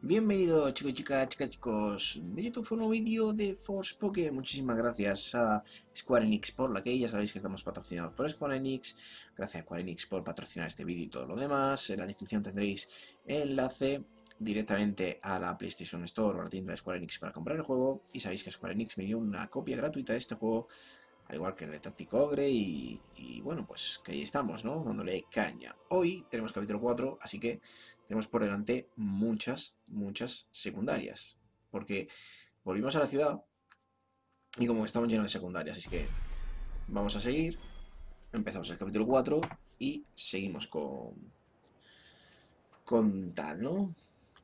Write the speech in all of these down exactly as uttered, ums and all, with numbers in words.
Bienvenidos chicos y chicas, chicas chicos de YouTube a un nuevo vídeo de Forspoken. Muchísimas gracias a Square Enix por la que ya sabéis que estamos patrocinados por Square Enix. Gracias a Square Enix por patrocinar este vídeo y todo lo demás. En la descripción tendréis enlace directamente a la PlayStation Store o a la tienda de Square Enix para comprar el juego. Y sabéis que Square Enix me dio una copia gratuita de este juego, al igual que el de Tactic Ogre, y, y bueno, pues que ahí estamos, ¿no? Dándole caña. Hoy tenemos capítulo cuatro, así que tenemos por delante muchas, muchas secundarias, porque volvimos a la ciudad y como que estamos llenos de secundarias, así que vamos a seguir. Empezamos el capítulo cuatro y seguimos con, con tal, ¿no?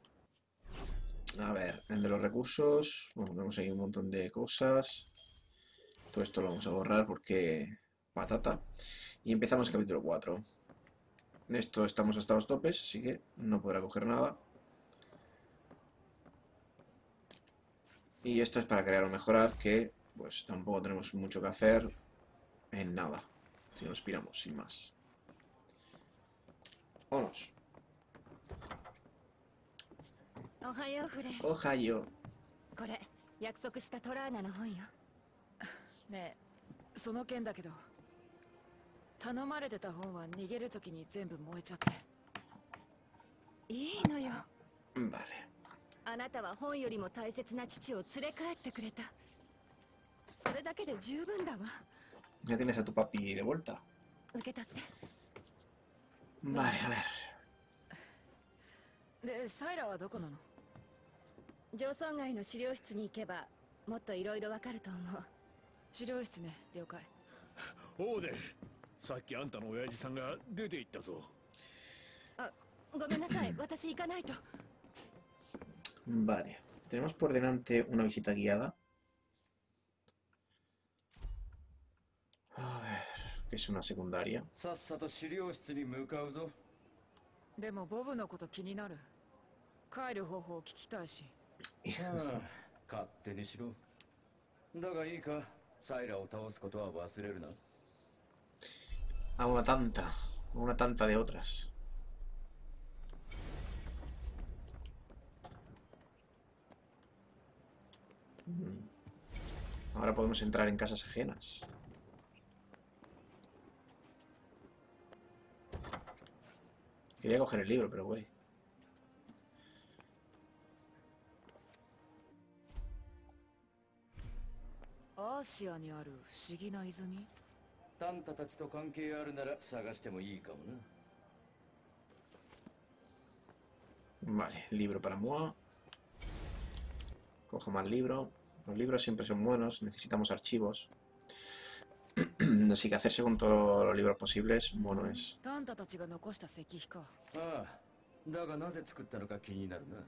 A ver, el de los recursos, bueno, tenemos ahí un montón de cosas. Todo esto lo vamos a borrar porque patata. Y empezamos el capítulo cuatro. En esto estamos hasta los topes, así que no podrá coger nada. Y esto es para crear o mejorar, que pues tampoco tenemos mucho que hacer en nada. Si nos piramos, sin más. Vámonos. Ohio. これ約束したトラーナの本よ。 ねえ、その件だけど、頼まれてた本は逃げるときに全部燃えちゃって。 いいのよ。 Vale. あなたは本よりも大切な父を連れ帰ってくれた。それだけで十分だわ。 Ya tienes a tu papi de vuelta. 受け取って。 Vale, a ver. で、サイラはどこなの？ 上層街の資料室に行けばもっといろいろわかると思う。 資料室ね、了解。 おうで、さっきあんたの親父さんが出て行ったぞ。 あ、ごめんなさい、私行かないと。 Vale. Tenemos por delante una visita guiada. A ver, que es una secundaria. さっさと資料室に向かうぞ。 でもボブのこと気になる。帰る方法を聞きたいし。 ああ、勝手にしろ。だがいいか、サイラを倒すことは忘れるな。 A una tanta, a una tanta de otras. Mm. Ahora podemos entrar en casas ajenas. Quería coger el libro, pero güey. アーシアにある不思議な泉？ タンタたちと関係あるなら探してもいいかもな。 Vale, libro para Moa. Cojo más libro. Los libros siempre son buenos, necesitamos archivos. Así que hacerse con todos los libros posibles, bueno es. タンタたちが残した石碑か。 ああ、だがなぜ作ったのか気になるな。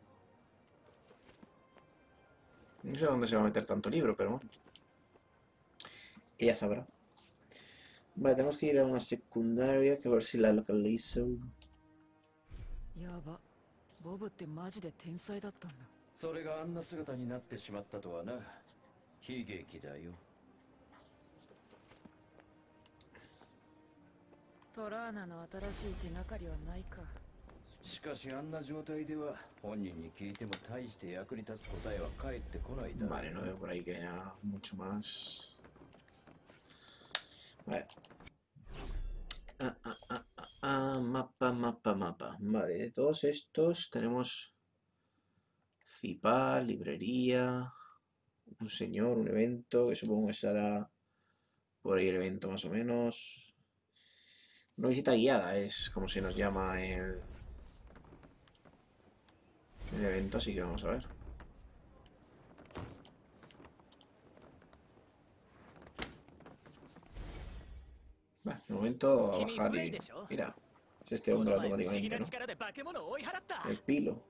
No sé dónde se va a meter tanto libro, pero bueno. Ella sabrá. Vale, tenemos que ir a una secundaria, que a ver si la localizo. やば、ボブってマジで天才だったんだ。 それがあんな姿になってしまったとはな。悲劇だよ。 トラーナの新しい手がかりはないか。 しかしあんな状態では本人に聞いても大して役に立つ答えは返ってこないだろう。 Vale, no veo por ahí que haya mucho más. Vale. Ah, ah, ah, ah, ah, mapa, mapa, mapa. Vale, de todos estos tenemos Cipal, librería, un señor, un evento, que supongo que estará por ahí el evento más o menos. Una visita guiada es como se nos llama el, el evento, así que vamos a ver. Vale, de momento a bajar y... Mira, es este hombre automáticamente, ¿no? El Pilo.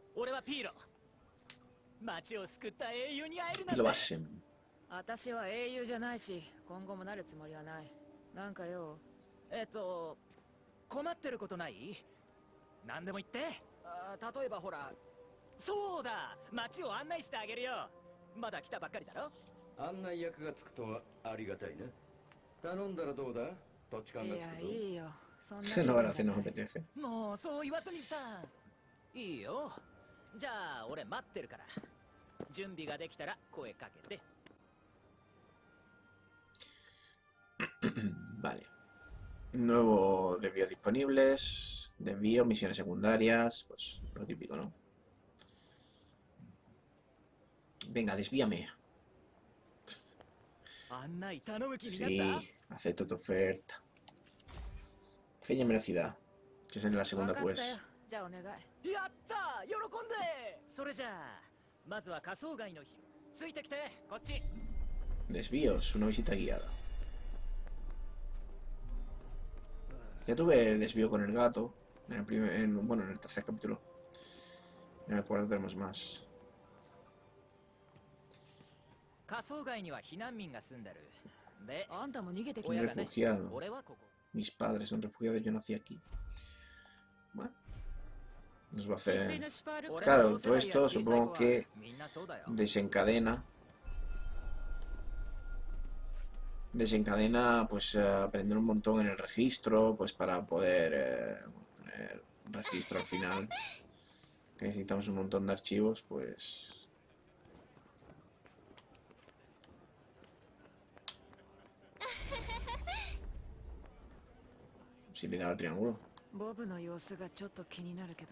Pilo Bassem. 私は英雄じゃないし、今後もなるつもりはない。なんかよ。 えっと、困ってることない？何でも言って。あ、例えばほら、そうだ、街を案内してあげるよ。まだ来たばっかりだろ。 案内役がつくとはありがたいな。頼んだらどうだ？土地勘がつくぞ。 いや、いいよ。そんな No, ahora sí nos apetece. もうそう言わずにさ。いいよ。 じゃあ俺待ってるから。準備ができたら声かけて。 Vale. Nuevos desvíos disponibles. Desvíos, misiones secundarias. Pues lo típico, ¿no? Venga, desvíame. Sí, acepto tu oferta. Enséñame la ciudad. Que es en la segunda, pues. じゃあお願い。 やったー、喜んで。それじゃあまずは仮想街の日。ついてきて、こっち。 Desvíos, una visita guiada. Ya tuve el desvío con el gato. En el primer, en, bueno, en el tercer capítulo. En el cuarto tenemos más. 仮想街には避難民が住んでる。で、 あんたも逃げてきた。 Un 親がね、 refugiado. 俺はここ。 Mis padres son refugiados, yo nací aquí. Bueno. Nos va a 実 hacer... 際のシパール Claro, todo esto supongo que desencadena desencadena pues eh, aprender un montón en el registro, pues para poder eh, poner un registro al final, que necesitamos un montón de archivos, pues si le daba triángulo. ボブの様子がちょっと気になるけど。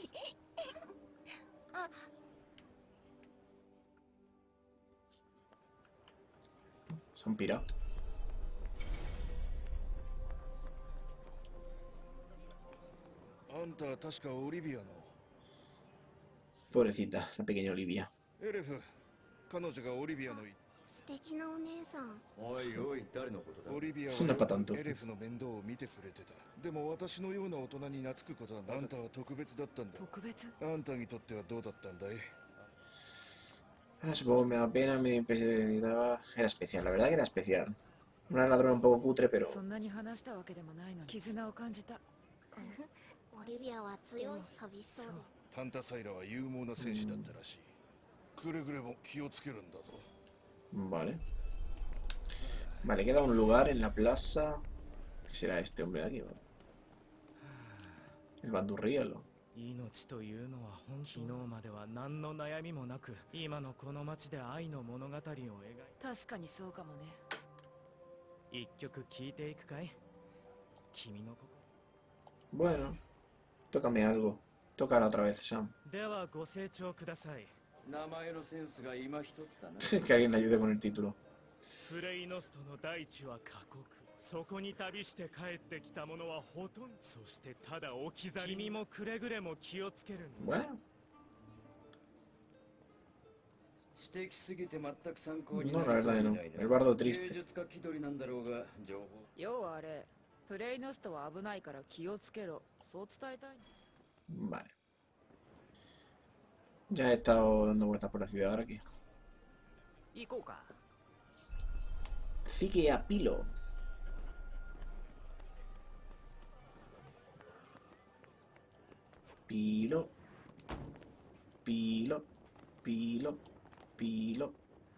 Se han pirado. Pobrecita, la pequeña Olivia. 素敵なお姉さん。 おいおい、誰のことだ。 オリビアそんなパターンとエレフの面倒を見てくれてた。でも私のような大人に懐くことはあんたは特別だったんだ。 特別？ あんたにとってはどうだったんだい？ Ah, supongo que me da pena, me necesitaba... Era especial, la verdad que era especial. Una ladrona un poco cutre, pero... そんなに話したわけでもないのに絆を感じた。 オリビアは強い、寂しそうで。 タンタサイラは勇猛な戦士だったらしい。くれぐれも気をつけるんだぞ。 Vale. Vale, queda un lugar en la plaza. ¿Qué será este hombre de aquí? ¿Vale? El bandurrielo. 命というのは本昨日までは何の悩みもなく今のこの町で愛の物語を描い確かにそうかもね。 一曲聴いていくかい君の Bueno, tócame algo. Tócala otra vez, Sam. ではご清聴ください。 名前のセンスが今一つだな。 Que alguien le ayude con el título. プレイノストの大地は過酷。そこに旅して帰ってきた者はほとんど。そしてただ置き去り。君もくれぐれも気をつけるんだ。 Bueno. 知的すぎて全く参考に No, な la りそう verdad que に no. ないな。 El bardo 芸 triste. 術家気取りなんだろうが、情報。 要はあれ、プレイノストは危ないから気をつけろ。そう伝えたい。 Vale. Ya he estado dando vueltas por la ciudad ahora aquí. 行こうか。 Sigue a Pilo. Pilo. Pilo. Pilo. Pilo.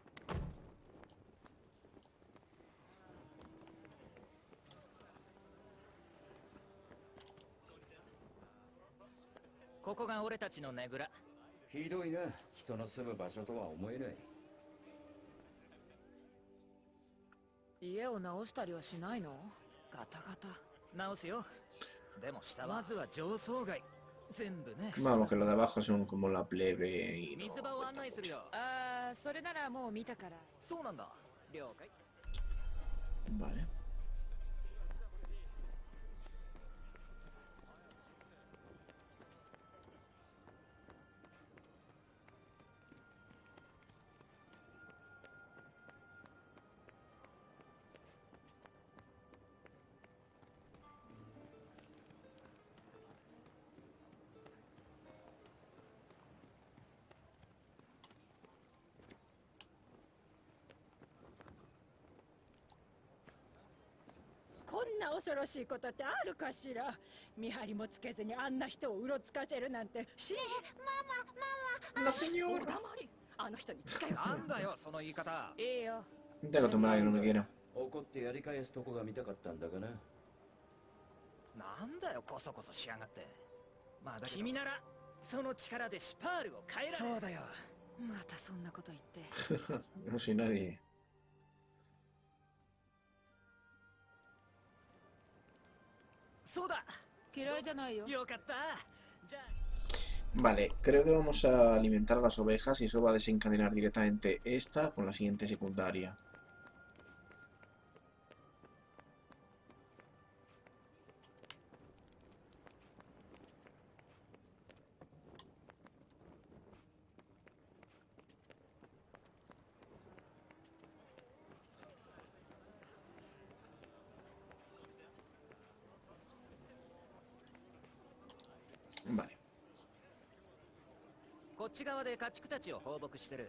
ここが俺たちのねぐら。 ひどいな。人の住む場所とは思えない。 家を直したりはしないの？ガタガタ。 直すよ。でも下はまずは上層街。全部ね。 Vamos, que los de abajo son como la plebe y no 水場を cuentan 案内する mucho. よ。 ああ、それならもう見たから。 そうなんだ。了解。 Vale. 「こんな恐ろしいことってあるかしら。見張りもつけずにあんな人をうろつかせるなんて。しママママ。 La señora. 黙り。あの人に近いわ。 なんだよその言い方。 いいよ。 No tengo tu madre que no me quiera. 怒ってやり返すとこが見たかったんだがな。 なんだよこそこそしやがって。まあだけど君ならその力でシュパールを変えられる。そうだよ。 またそんなこと言って。 No soy nadie. そうだ。 嫌いじゃないよ。 よかった。じゃあ Vale, creo que vamos a alimentar a las ovejas y eso va a desencadenar directamente esta con la siguiente secundaria. Vale. こっち側で家畜たちを放牧してる。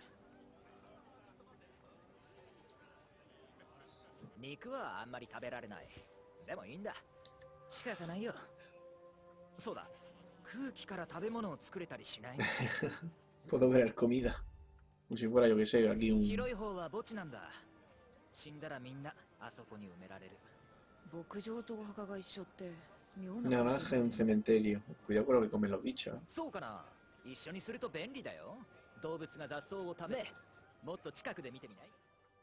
肉はあんまり食べられない。でもいいんだ。仕方ないよ。そうだ。空気から食べ物を作れたりしない。 Puedo crear comida. Como si fuera, yo que sé, aquí un... 広い方は墓地なんだ。死んだらみんなあそこに埋められる。 牧場とお墓が一緒って妙 Una な。 granja y un cementerio. Cuidado con lo que comen los bichos. そうかな。一緒にすると便利だよ。動物が雑草を食べ、もっと近くで見てみない？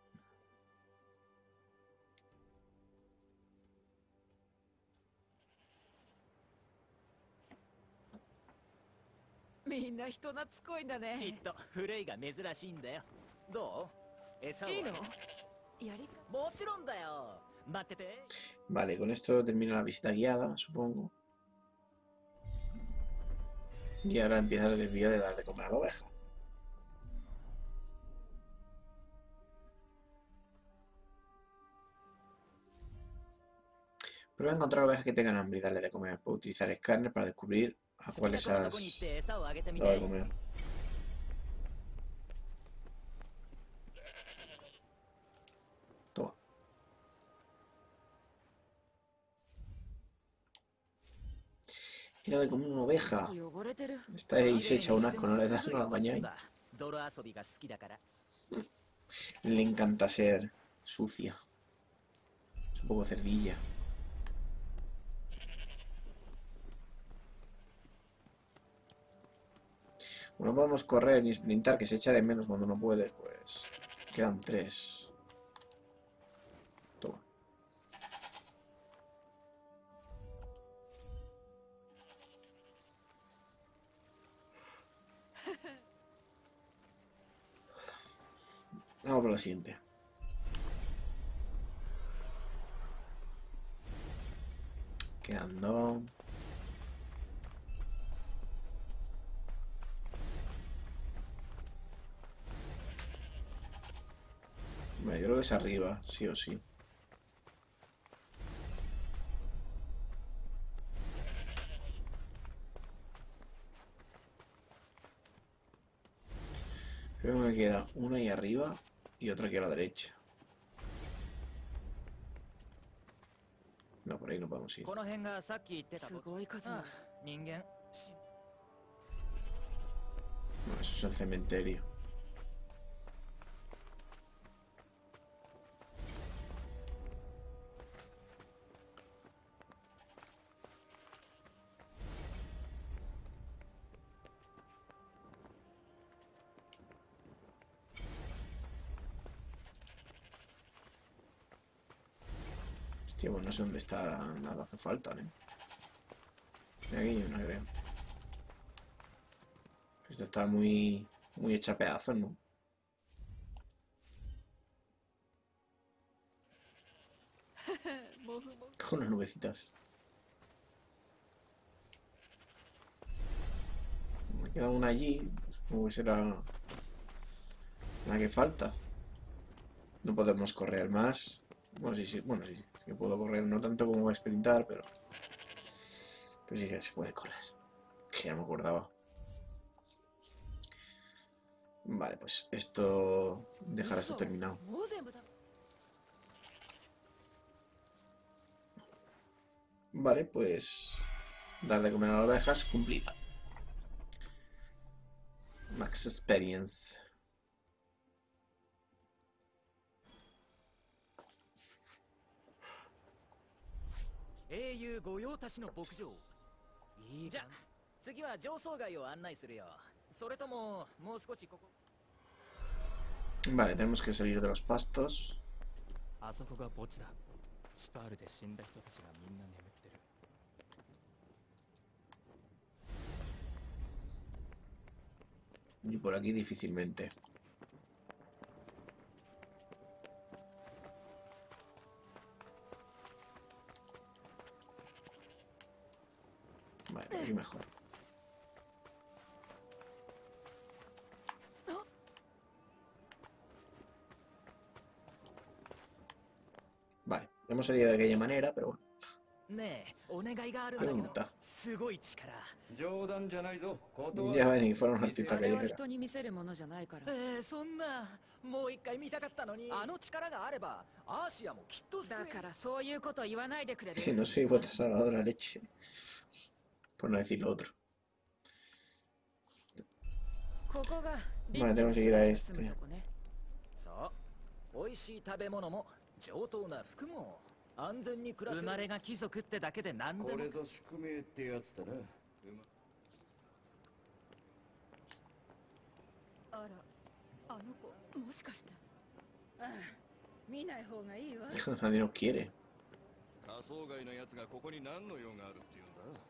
みんな人懐っこいんだきね。 っとフレイが珍しいんだよ。どう？餌を。 いいの？やりか。 もちろんだよ。待ってて。 Vale, con esto termina la visita guiada, supongo. Y ahora empieza el desvío de dar de comer a la oveja. Prueba a encontrar ovejas que tengan hambre y darle de comer. Puedo utilizar escáner para descubrir a cuáles has dado de comer. Toma. He dado de comer una oveja. Estáis hecha un asco, no le das, no la bañáis. Le encanta ser sucia. Es un poco cerdilla. Bueno, no podemos correr ni sprintar, que se echa de menos cuando no puedes, pues... Quedan tres. Toma. Vamos por la siguiente. Quedan dos. Bueno, yo creo que es arriba, sí o sí. Creo que me queda una ahí arriba y otra aquí a la derecha. No, por ahí no podemos ir. No, eso es el cementerio. Hostia, pues no sé dónde está nada que faltan, ¿eh? Mira, aquí hay una, creo. Esta está muy, muy hecha a pedazos, ¿no? Con unas nubecitas. Me queda una allí. Supongo que será la que falta. No podemos correr más. Bueno, sí, sí, bueno, sí, sí que puedo correr, no tanto como sprintar, pero... Pero sí que se puede correr. Que ya me acordaba. Vale, pues esto... Dejar esto terminado. Vale, pues... Dar de comer a las ovejas, cumplida. Max Experience. 次は上層街を案内するよ。それとももう少しここ。 Vale, tenemos que salir de los pastos. あそこが墓地だ。シパールで死んだ人たちがみんな眠ってる。 Y por aquí difícilmente. Vale, por aquí mejor. Vale, hemos salido de aquella manera, pero bueno. ねえ、お願いがあるんだけど。 Pregunta. すごい力。 冗談じゃないぞ。断 Ya ven, y fueron un artista あれは callejera. 人に見せるものじゃないから。 えー、そんなもう一回見たかったのに。あの力があればアーシアもきっと救える。 だからそういうこと言わないでくれる。 Que no soy vuestra salvadora leche. Por no decir lo otro. ここが Vale, tenemos que ir a este. そう、美味しい食べ物も上等な服も安全に暮らせる。生まれが貴族ってだけで何でも。 これぞ宿命ってやつだな。 あら、あの子もしかして。 ああ、見ない方がいいわ。 Nadie nos quiere. 仮想外のやつがここに何の用があるっていうんだ。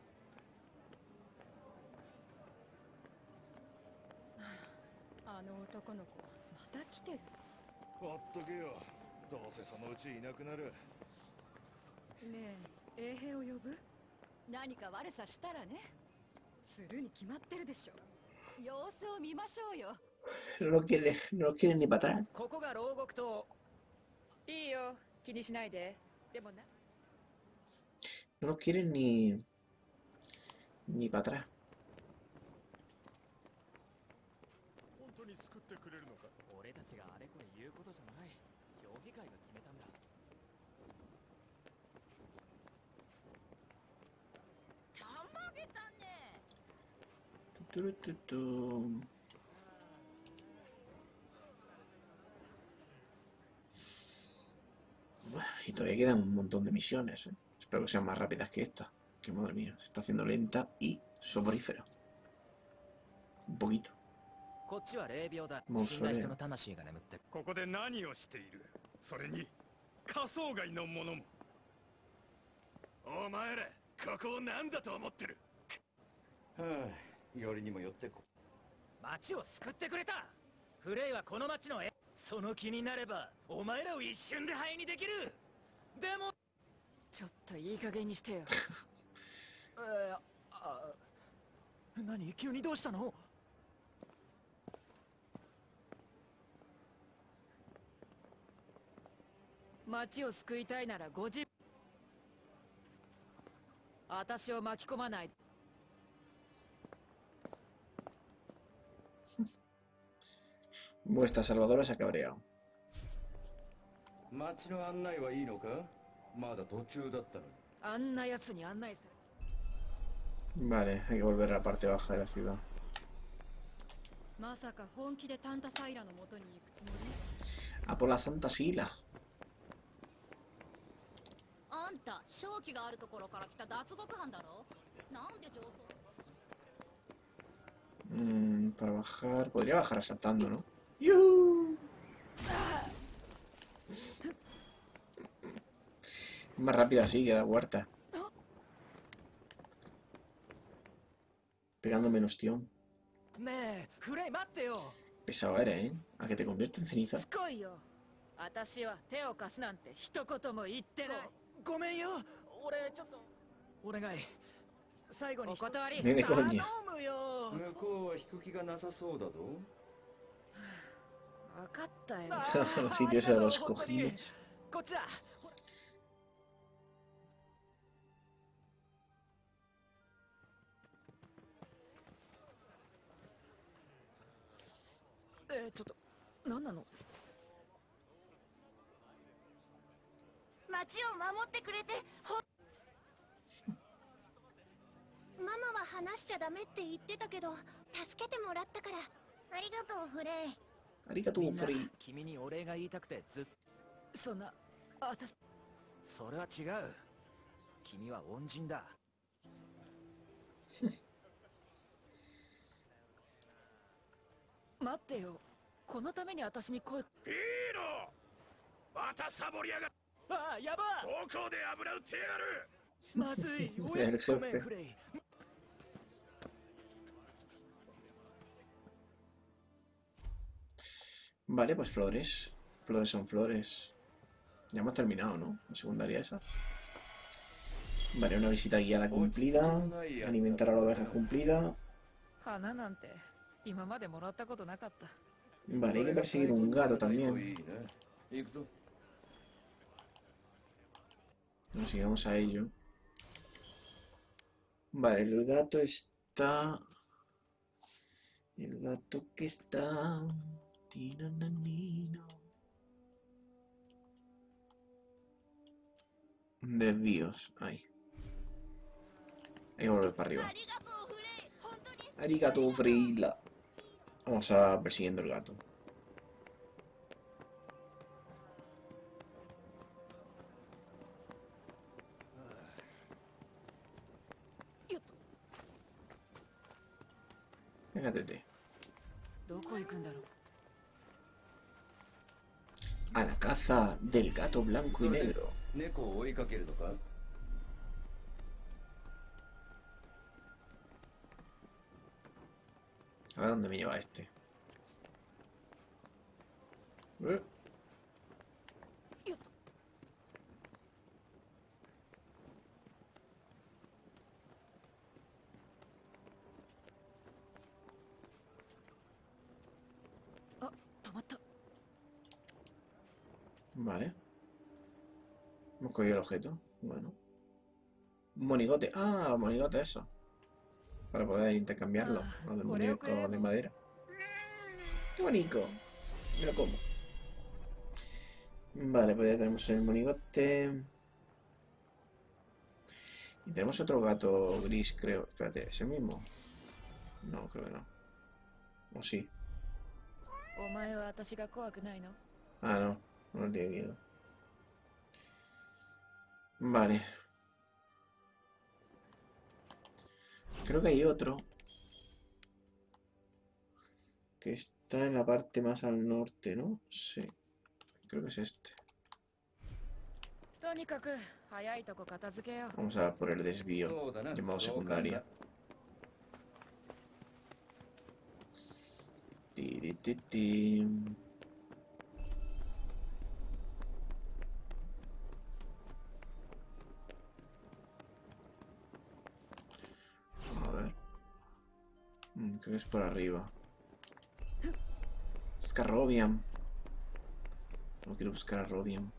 あの男の子また来てる。 ほっとけよ。どうせそのうちいなくなる。 ねえ、衛兵を呼ぶ？ 何か悪さしたらね。 するに決まってるでしょ。 様子を見ましょうよ。 No lo quiere, no lo quieren ni para atrás. ここが牢獄と。 いいよ、気にしないで。でもな。 No lo quieren ni. Ni para atrás. 本当に救ってくれるのか。 俺たちがあれこれ言うことじゃない。評議会が決めたんだ。 たまげたね。 Tu, tu, tu, tu. Y todavía quedan un montón de misiones, ¿eh? Espero que sean más rápidas que esta. Que madre mía, se está haciendo lenta y soporífera. Un poquito. こっちは霊廟だ。 もうそれ死んだ人の魂が眠ってる。 ここで何をしている。それに仮想外のものも。お前らここを何だと思ってる。 はあ、よりにもよってこ。 町を救ってくれた。フレイはこの町の絵。その気になればお前らを一瞬で灰にできる。でもちょっといい加減にしてよ。 えー、あ、何急にどうしたの？ 町を救いたいならごじ。私を巻き込まない。 Vuestra salvadora se ha cabreado. 町の案内はいいのか？まだ途中だったのに。 あんな奴に案内する。 Vale, hay que volver a la parte baja de la ciudad. まさか本気でタンタサイラの元に行くつもり？ A por la Santa Sila. あんた正気があるところから来た脱獄犯だろ。なんで上層。 Mm, para bajar. Podría bajar saltando, ¿no? ¡Yuhu! Más rápido así, que da huerta. Pegando menos tión. Pesado eres, ¿eh? A que te convierto en ceniza. 私は手を貸すなんて一言も言ってない。 ごめんよ。俺ちょっとお願い。最後にお断り。 ねでこに。 頼むよ。 向こうは引く気がなさそうだぞ。 分かったよ。 Sitio ese de los cojines. こっちだ。 えー、ちょっと何なの？ 町を守ってくれてほママは話しちゃダメって言ってたけど助けてもらったからありがとうフレイ。 ありがとうフレイ。 君にお礼が言いたくてずっと。 そんな私それは違う。君は恩人だ。 待ってよ。このために私に声。 ピーノ、またサボりやがっ。 ああ、やば。 どこで油売ってやがる。 まずい。お El や、ご jefe. めんフレイ。 Vale, pues flores. Flores son flores. Ya hemos terminado, ¿no? La secundaria esa. Vale, una visita guiada cumplida. Alimentar a la oveja cumplida. 花なんて今までもらったことなかった。 Vale, hay que perseguir un gato también. Nos sigamos a ello. Vale, el gato está... El gato que está... Tinananino. Desvíos, ahí. Hay que volver para arriba. Arigato, Freila. Vamos a persiguiendo el gato. Venga, Tete. A la caza del gato blanco y negro. A ver dónde me lleva este. ¿Eh? Vale. Hemos cogido el objeto. Bueno. Monigote. Ah, monigote eso. Para poder intercambiarlo. Los de muñeco de madera. ¡Qué bonito! Me lo como. Vale, pues ya tenemos el monigote. Y tenemos otro gato gris, creo. Espérate, ¿es el mismo? No, creo que no. ¿O sí? Ah, no. No tiene miedo. Vale. Creo que hay otro. Que está en la parte más al norte, ¿no? Sí. Creo que es este. Vamos a por el desvío llamado secundaria. Tirititi. A ver. Mm, creo que es por arriba. Buscar a Robian. No quiero buscar a Robian.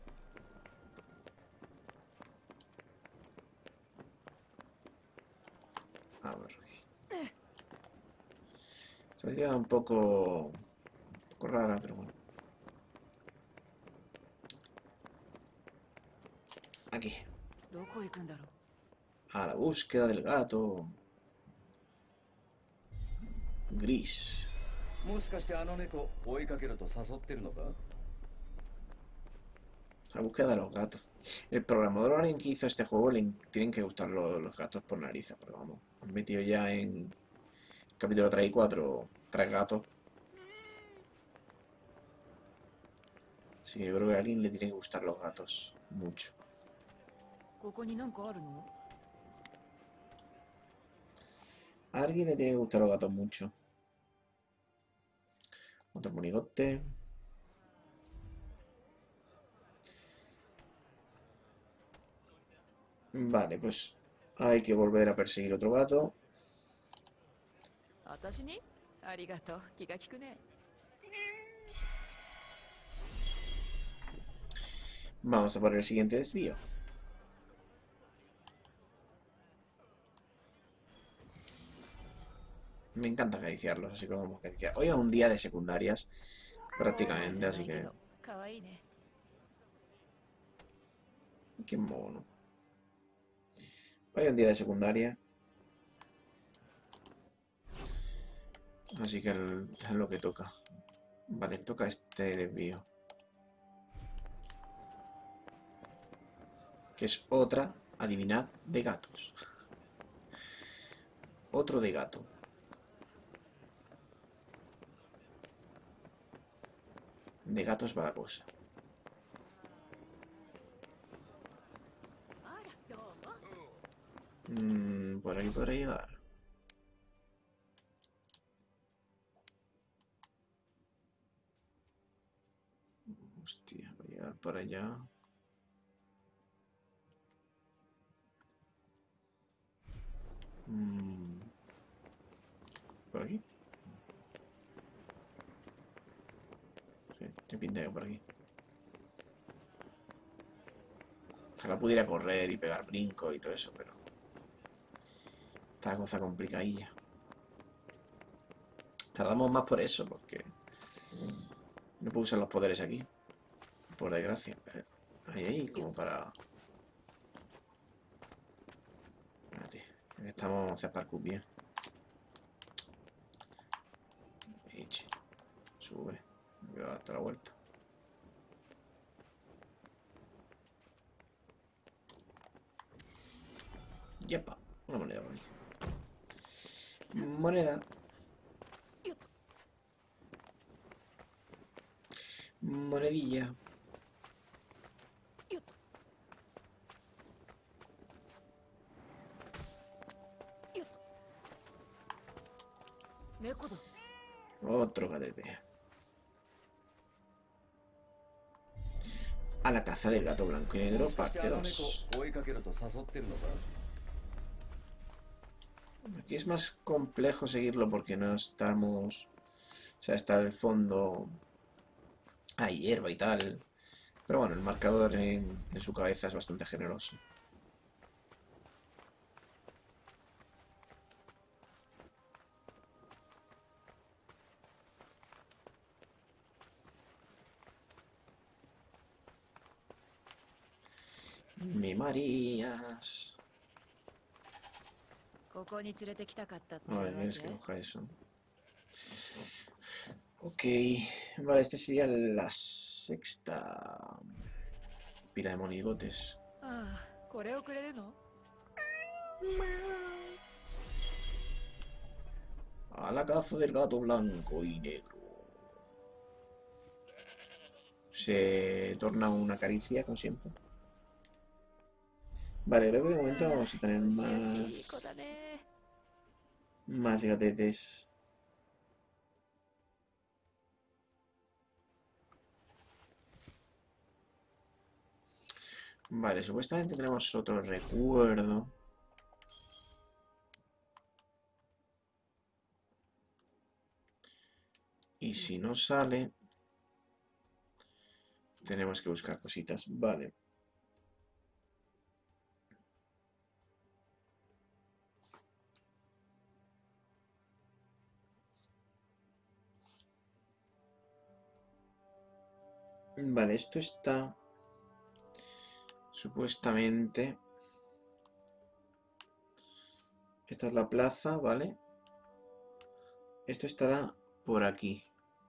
A ver. Se queda un poco... un poco rara, pero bueno. Aquí. A la búsqueda del gato. Gris. La búsqueda de los gatos. El programador alguien que hizo este juego le tienen que gustar los, los gatos por narices, porque vamos, han metido ya en capítulo tres y cuatro tres gatos. Así que yo creo que a alguien le tienen que gustar los gatos mucho. A alguien le tiene que gustar los gatos mucho. Otro monigote. Vale, pues hay que volver a perseguir otro gato. Vamos a por el siguiente desvío. Me encanta acariciarlos, así que vamos a acariciar. Hoy es un día de secundarias, prácticamente, así que... Qué mono. Hoy es un día de secundaria. Así que es lo que toca. Vale, toca este desvío. Que es otra, adivinad, de gatos. Otro de gato. De gatos va la cosa. Mm, por ahí podrá llegar. Hostia, voy a llegar por allá. Mm. ¿Por aquí? Sí, tiene pinta de que por aquí. Ojalá pudiera correr y pegar brinco y todo eso, pero... Está la cosa complicadilla. Tardamos más por eso, porque... No puedo usar los poderes aquí. Por desgracia. Ahí, ahí, como para... Espérate. Estamos a hacer parkour bien. Eche. Sube. Me voy a dar hasta la vuelta. Yepa. Una moneda por aquí. Moneda. Monedilla. Otro cadete. A la caza del gato blanco y negro, parte dos. Aquí es más complejo seguirlo porque no estamos... O sea, está el fondo... Hay hierba y tal. Pero bueno, el marcador en, en su cabeza es bastante generoso. Me mareas. A ver, es que coja eso. Ok, vale, este sería la sexta pila de monigotes. A la caza del gato blanco y negro. Se torna una caricia, como siempre. Vale, creo que de momento vamos a tener más... Más gatetes. Vale, supuestamente tenemos otro recuerdo. Y si no sale... Tenemos que buscar cositas. Vale. Vale, esto está... Supuestamente... Esta es la plaza, ¿vale? Esto estará por aquí.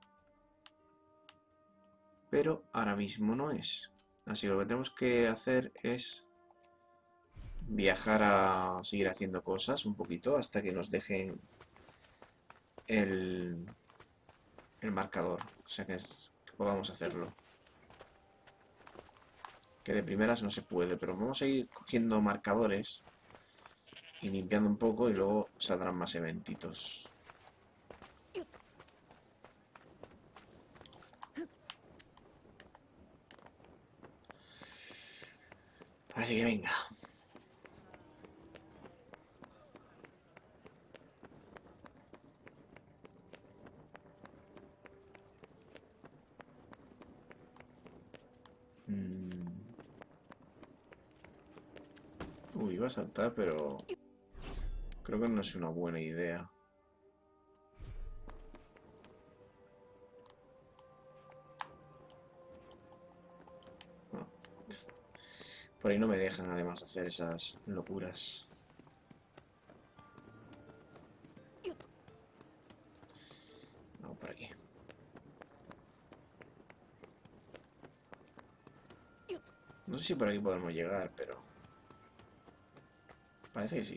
Pero ahora mismo no es. Así que lo que tenemos que hacer es... Viajar a seguir haciendo cosas un poquito hasta que nos dejen el, el marcador. O sea que, es, que podamos hacerlo. Que de primeras no se puede, pero vamos a ir cogiendo marcadores y limpiando un poco y luego saldrán más eventitos. Así que venga. Uy, iba a saltar, pero creo que no es una buena idea. No. Por ahí no me dejan además hacer esas locuras. Vamos por aquí. No sé si por aquí podemos llegar, pero... Parece que sí.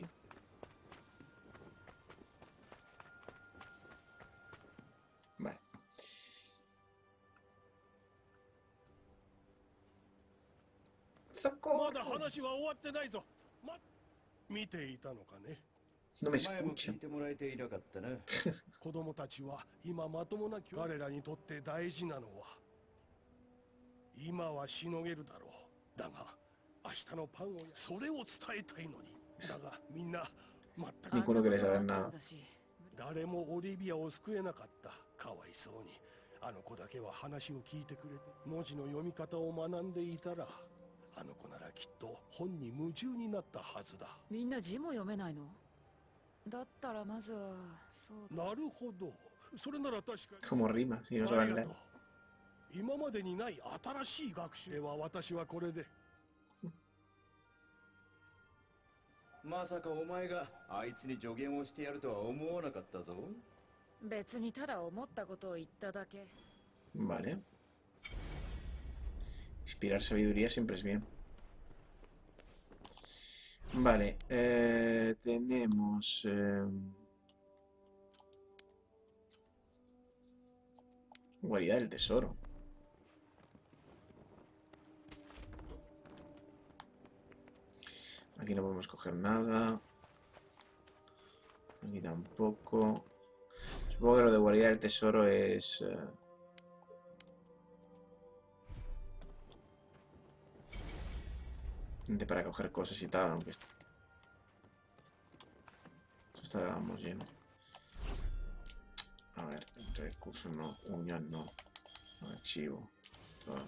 Vale. まだ話は終わってないぞ。ま、見ていたのかね。 No me 前も escucha. 聞いてもらえていなかったな。 子供たちは今まともな彼らにとって大事なのは今はしのげるだろう。だが明日のパンをそれを伝えたいのに。だがみんな全く Ninguno quiere saber nada. 誰もオリビアを救えなかった。かわいそうに。あの子だけは話を聞いてくれて文字の読み方を学んでいたらあの子ならきっと本に夢中になったはずだ。 みんな字も読めないの？だったらまずはそうだ。 なるほど。それなら確かに。 Como rima, si no あ saben りが leer. とう。今までにない新しい学習では私はこれで。 まさかお前があいつに助言をしてやるとは思わなかったぞ。 別にただ思ったことを言っただけ。 Vale. Inspirar sabiduría siempre es bien. Vale, eh, tenemos... Eh, guarida del tesoro. Aquí no podemos coger nada. Aquí tampoco. Supongo que lo de guarida del tesoro es... Eh, de para coger cosas y tal, aunque esto, esto está, vamos, lleno. A ver, recursos no, uñas no, archivo, todo.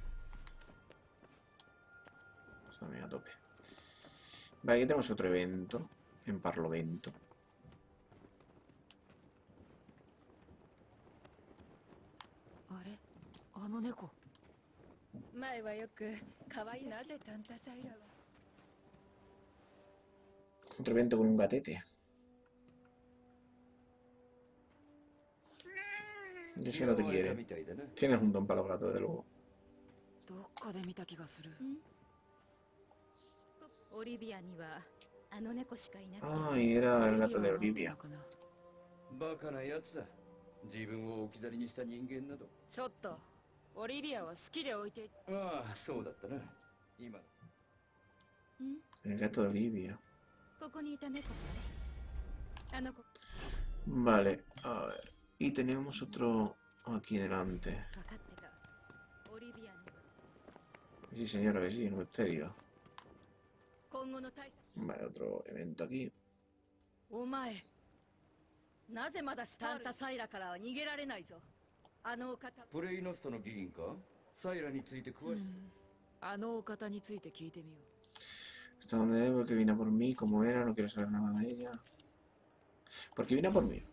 Está muy a tope. Vale, aquí tenemos otro evento, en Parlovento. ¿Are? ¿A no neko? 前はよく可愛いなぜタンタサイラは Otro evento con un gatete. Yo sé que no te quiere. Tienes un don para los gatos, de luego. どっかで見た気がする。 オリビアにはあの猫しかいなくて。 Ay, era el gato de Olivia. バカなやつだ。自分を置き去りにした人間など。 ちょっと、オリビアは好きで置いて。 ああ、そうだったな。今。 El gato de Olivia. ここにいた猫ね。あの子。 Vale, a ver. Y tenemos otro aquí delante. 分かってた。オリビアには。 Sí, señora, que sí, no usted diga. 今後の対策。 Vale, otro evento aquí. お前。なぜまだタンタサイラからは逃げられないぞ。あのお方。 プレイノストの議員か？サイラについて詳しそう。 あのお方について聞いてみよう。 Hasta donde debo, porque vino por mí, como era, no quiero saber nada de ella. Porque vino por mí.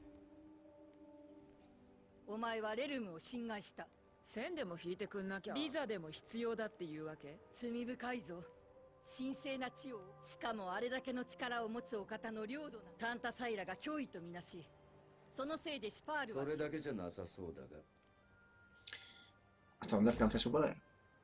お前はレルムを侵害した。 線でも引いてくんなきゃ。ビザでも必要だっていうわけ？ 罪深いぞ。神聖な地を、しかもあれだけの力を持つお方の領土な。タンタサイラが脅威とみなし、そのせいでシパールは。 それだけじゃなさそうだが。 Hasta donde alcance su poder.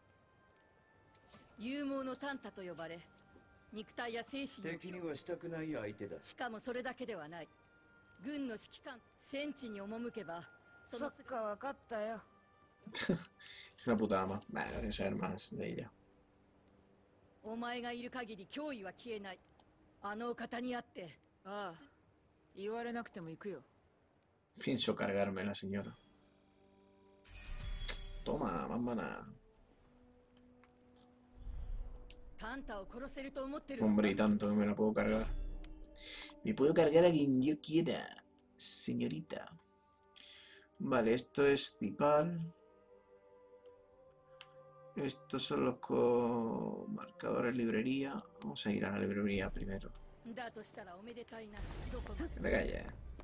勇猛のタンタと呼ばれ、肉体や精神。 敵にはしたくない相手だ。 しかもそれだけではない。軍の指揮官、戦地に赴けば。 そっか、わかったよ。 Es una puta ama. Vale, no quiero saber más de ella. お前がいる限り脅威は消えない。あのお方にあって。 ああ、言われなくても行くよ。 Pienso cargarme la señora. Toma, mamá. タンタを殺せると思ってる。 Hombre, y tanto que me la puedo cargar. Me puedo cargar a quien yo quiera, señorita. Vale, esto es Cipal. Estos son los marcadores librería. Vamos a ir a la librería primero. Que te calles.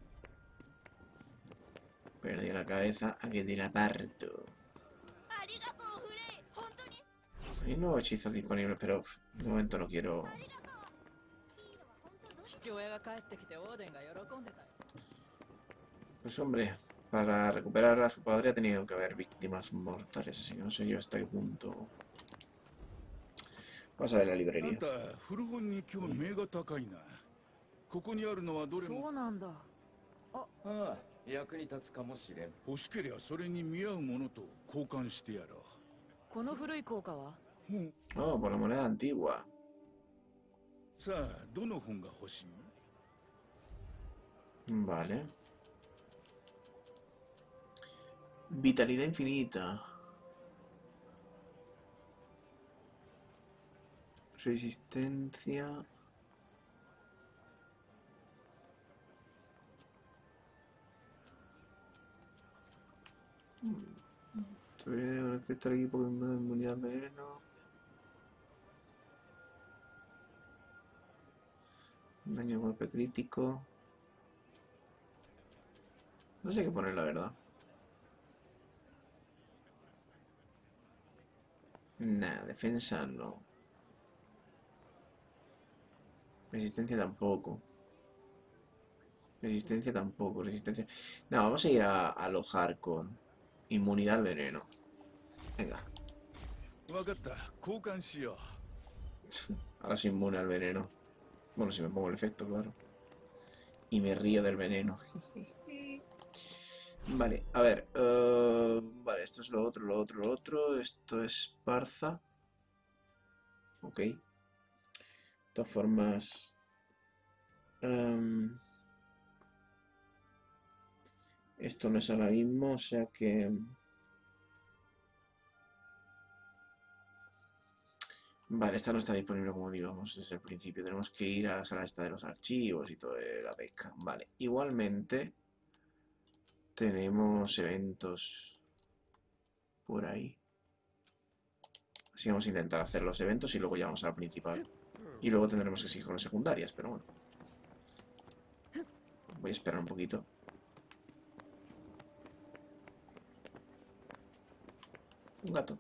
Perdí la cabeza a que te la parto. Hay nuevos hechizos disponibles, pero de momento no quiero. Pues hombre, para recuperar a su padre ha tenido que haber víctimas mortales, así que no sé yo hasta qué punto. Vamos a ver la librería. そうなんだ。 ああ、役に立つかもしれん。 欲しけりゃそれに見合うものと交換してやろう。 この古い硬貨は？ Oh, por la moneda antigua. さあどの本が欲しい？ Vale. Vitalidad infinita. Resistencia. Efecto al equipo con inmunidad al veneno. Daño golpe crítico. No sé qué poner, la verdad. Nah, defensa no. Resistencia tampoco. Resistencia tampoco. Resistencia. No, vamos a ir a, a lo hardcore. Inmunidad al veneno. Venga. Ahora soy inmune al veneno. Bueno, si me pongo el efecto, claro. Y me río del veneno. Vale, a ver. Uh, vale, esto es lo otro, lo otro, lo otro. Esto es Parza. Ok. De todas formas. Um, esto no es ahora mismo, o sea que. Vale, esta no está disponible como digamos desde el principio. Tenemos que ir a la sala esta de los archivos y todo de la pesca. Vale, igualmente tenemos eventos por ahí. Así vamos a intentar hacer los eventos y luego ya vamos a la principal. Y luego tendremos que seguir con las secundarias, pero bueno. Voy a esperar un poquito. Un gato.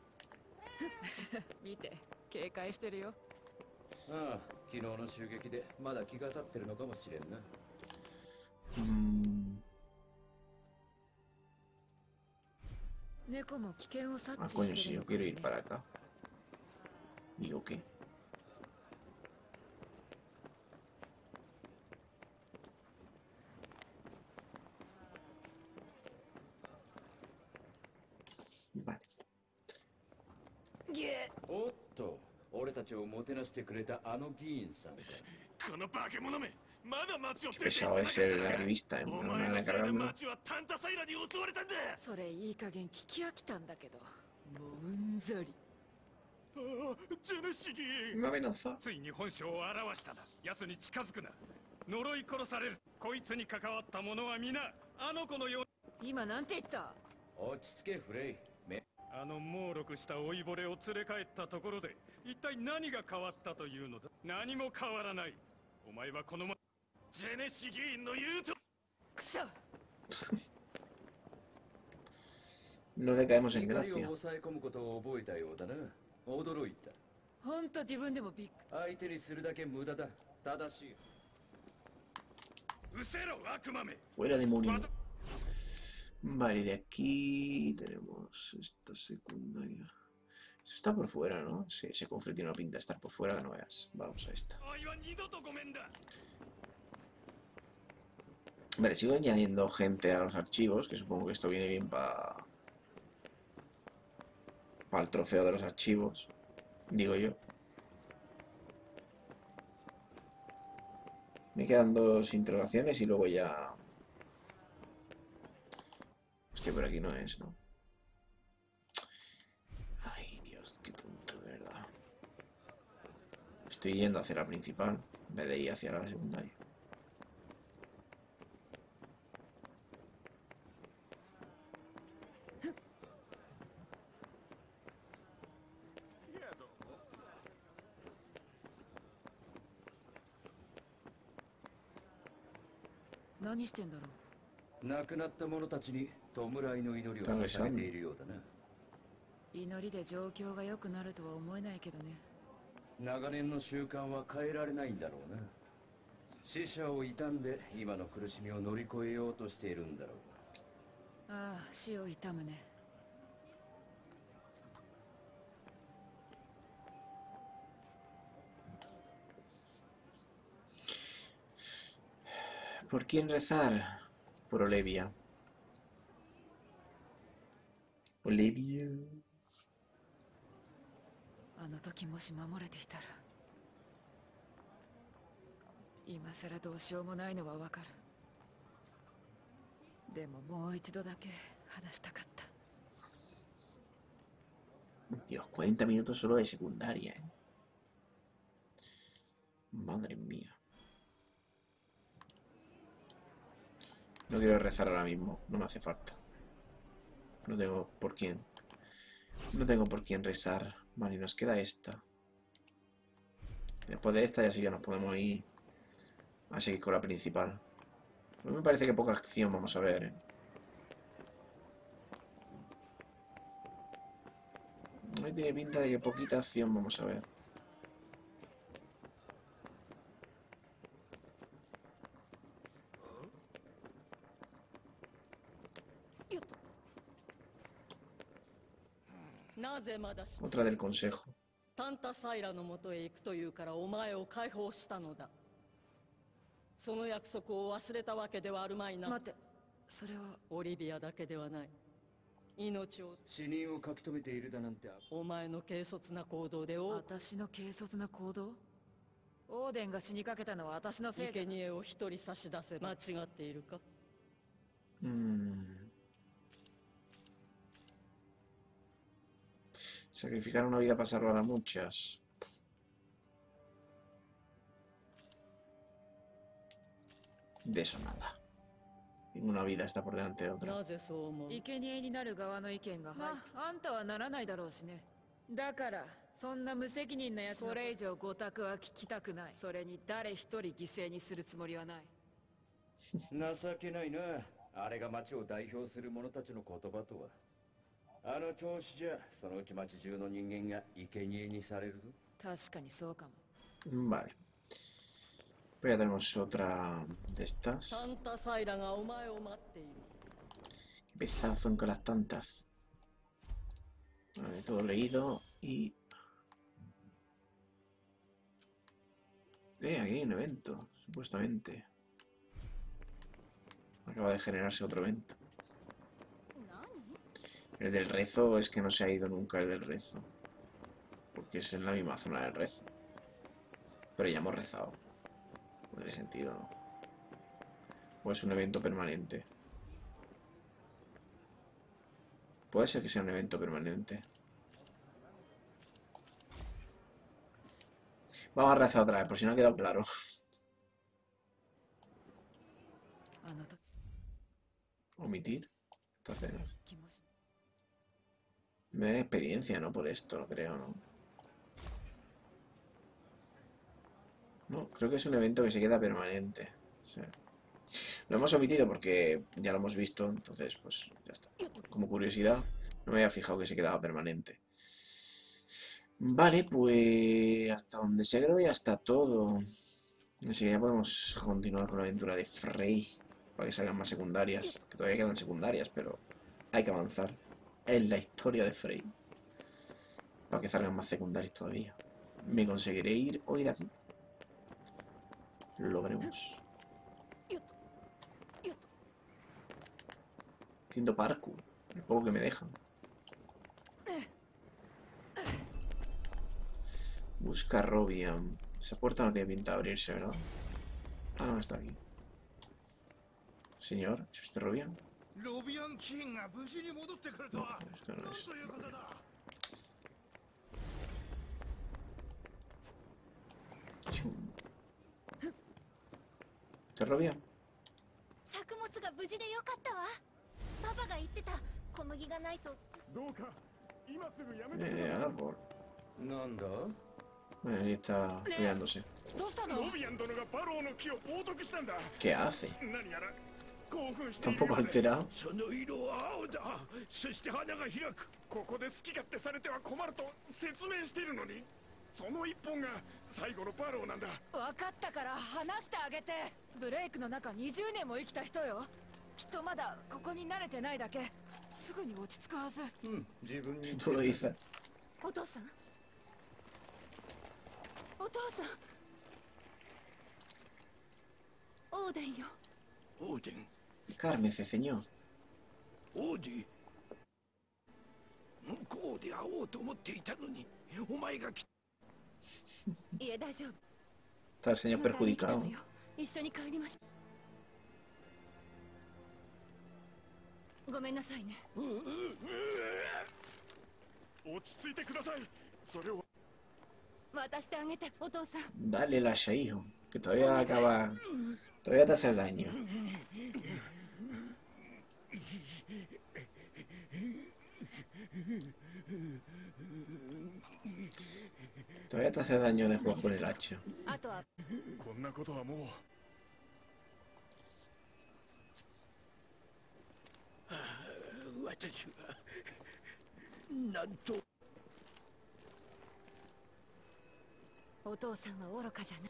見て、警戒してるよ。 ああ、昨日の襲撃でまだ気が立ってるのかもしれんな。 Mm. 猫も危険を察 Ah, 知 coño, し si てる yo のか quiero も ir ね。 para acá. Digo que. Vale. おっと、俺たちをもてなしてくれたあの議員さんだ。 この化け物め、まだ町を Qué pesado es el la revista, ¿eh? Me van a encargarme. 町はタンタサイラに襲われたんだ。 それいい加減聞き飽きたんだけど。もううんざり。 ああ、ジェネシギー。 Una amenaza. ついに本性を表しただ。奴に近づくな。呪い殺される。こいつに関わった者は皆あの子のよう。 今なんて言った？ 落ち着けフレイ。めあの猛録した老いぼれを連れ帰ったところで一体何が変わったというのだ。何も変わらない。お前はこのままジェネシ議員の言うとくそ No le caemos en 怒りを gracia. 抑え込むことを覚えたようだな。驚いた。 ほんと自分でもびっく相手にするだけ無駄だ。正しい。 失せろ悪魔め。 Fuera demonio. Vale, de aquí tenemos esta secundaria. Eso está por fuera, ¿no? Sí, ese cofre tiene una pinta de estar por fuera, que no veas. Vamos a esta. Vale, sigo añadiendo gente a los archivos, que supongo que esto viene bien para... para el trofeo de los archivos, digo yo. Me quedan dos interrogaciones y luego ya... Hostia, por aquí no es, ¿no? Ay, Dios, qué tonto, de verdad. Estoy yendo hacia la principal, en vez de ir hacia la secundaria. 何してんだろう。 亡くなった者たちに弔いの祈りを捧げているようだな。 祈りで状況が良くなるとは思えないけどね。 長年の習慣は変えられないんだろうな。死者を悼んで今の苦しみを乗り越えようとしているんだろう。 ああ、死を悼むね。 ¿Por quién rezar? Por Olivia. Olivia. あの時もし守れていたら今さらどうしようもないのはわかる。でももう一度だけ話したかった。 Dios, cuarenta minutos solo de secundaria, ¿eh? Madre mía. No quiero rezar ahora mismo, no me hace falta. No tengo por quién. No tengo por quién rezar. Vale, nos queda esta. Después de esta ya sí que nos podemos ir a seguir con la principal. A mí me parece que poca acción vamos a ver, ¿eh? Me tiene pinta de que poquita acción vamos a ver. Otra del consejo. タンタサイラのもとへ行くというからお前を解放したのだ。その約束を忘れたわけではあるまいな。 待って、それはオリビアだけではない。命を死人を書き留めているだなんて。 お前の軽率な行動で王私の軽率な行動？オーデンが死にかけたのは私のせいじゃ。 生贄を一人差し出せば間違っているか？ うーん。Sacrificar una vida para salvar a muchas. De eso nada. Ninguna vida está por delante de otra. 生贄になる側の意見が入って、まあ、あんたはならないだろうしね。だからそんな無責任なやつこれ以上ご託は聞きたくない。それに誰一人犠牲にするつもりはない。 情けないな。あれが町を代表する者たちの言葉とは。あの調子じゃそのうち町中の人間が生贄にされるぞ。 確かにそうかも。 Vale. Pues ya tenemos otra de estas. Qué pesazo con las tantas. Vale, todo leído y... Eh, aquí hay un evento, supuestamente. Acaba de generarse otro evento. El del rezo es que no se ha ido nunca el del rezo. Porque es en la misma zona del rezo. Pero ya hemos rezado. No tiene sentido, ¿no? O es un evento permanente. Puede ser que sea un evento permanente. Vamos a rezar otra vez, por si no ha quedado claro. Omitir. Entonces, me da experiencia, ¿no? Por esto, creo, ¿no? No, creo que es un evento que se queda permanente. O sea, lo hemos omitido porque ya lo hemos visto, entonces, pues, ya está. Como curiosidad, no me había fijado que se quedaba permanente. Vale, pues hasta donde se creo ya está todo. Así que ya podemos continuar con la aventura de Frey. Para que salgan más secundarias. Que todavía quedan secundarias, pero hay que avanzar en la historia de Frey. Para que salgan más secundarias todavía. ¿Me conseguiré ir hoy de aquí? Lo veremos. Haciendo parkour. El poco que me dejan. Busca Robian. Esa puerta no tiene pinta de abrirse, ¿verdad? Ah, no, está aquí. Señor, ¿es usted Robian? No, esto no es Robian. ¿Usted Robian? Eh, árbol. Bueno, ahí está peleándose. ¿Qué hace? Está un poco alterado. Tú lo dices. お父さんオーデンよオーデン Cármese, señor. オーディ向こうで会おうと思っていたのに、お前が来。 いえ大丈夫。 Está el señor perjudicado. 一緒に帰りましょう。ごめんなさいね。 落ち着いてください。それを渡してあげて、お父さん。 Dale el hacha, hijo, que todavía acaba. Todavía te hace daño. Todavía te hace daño de jugar con el hacha. あとはこんなことはもう。 私はなんと。 お父さんは愚かじゃない。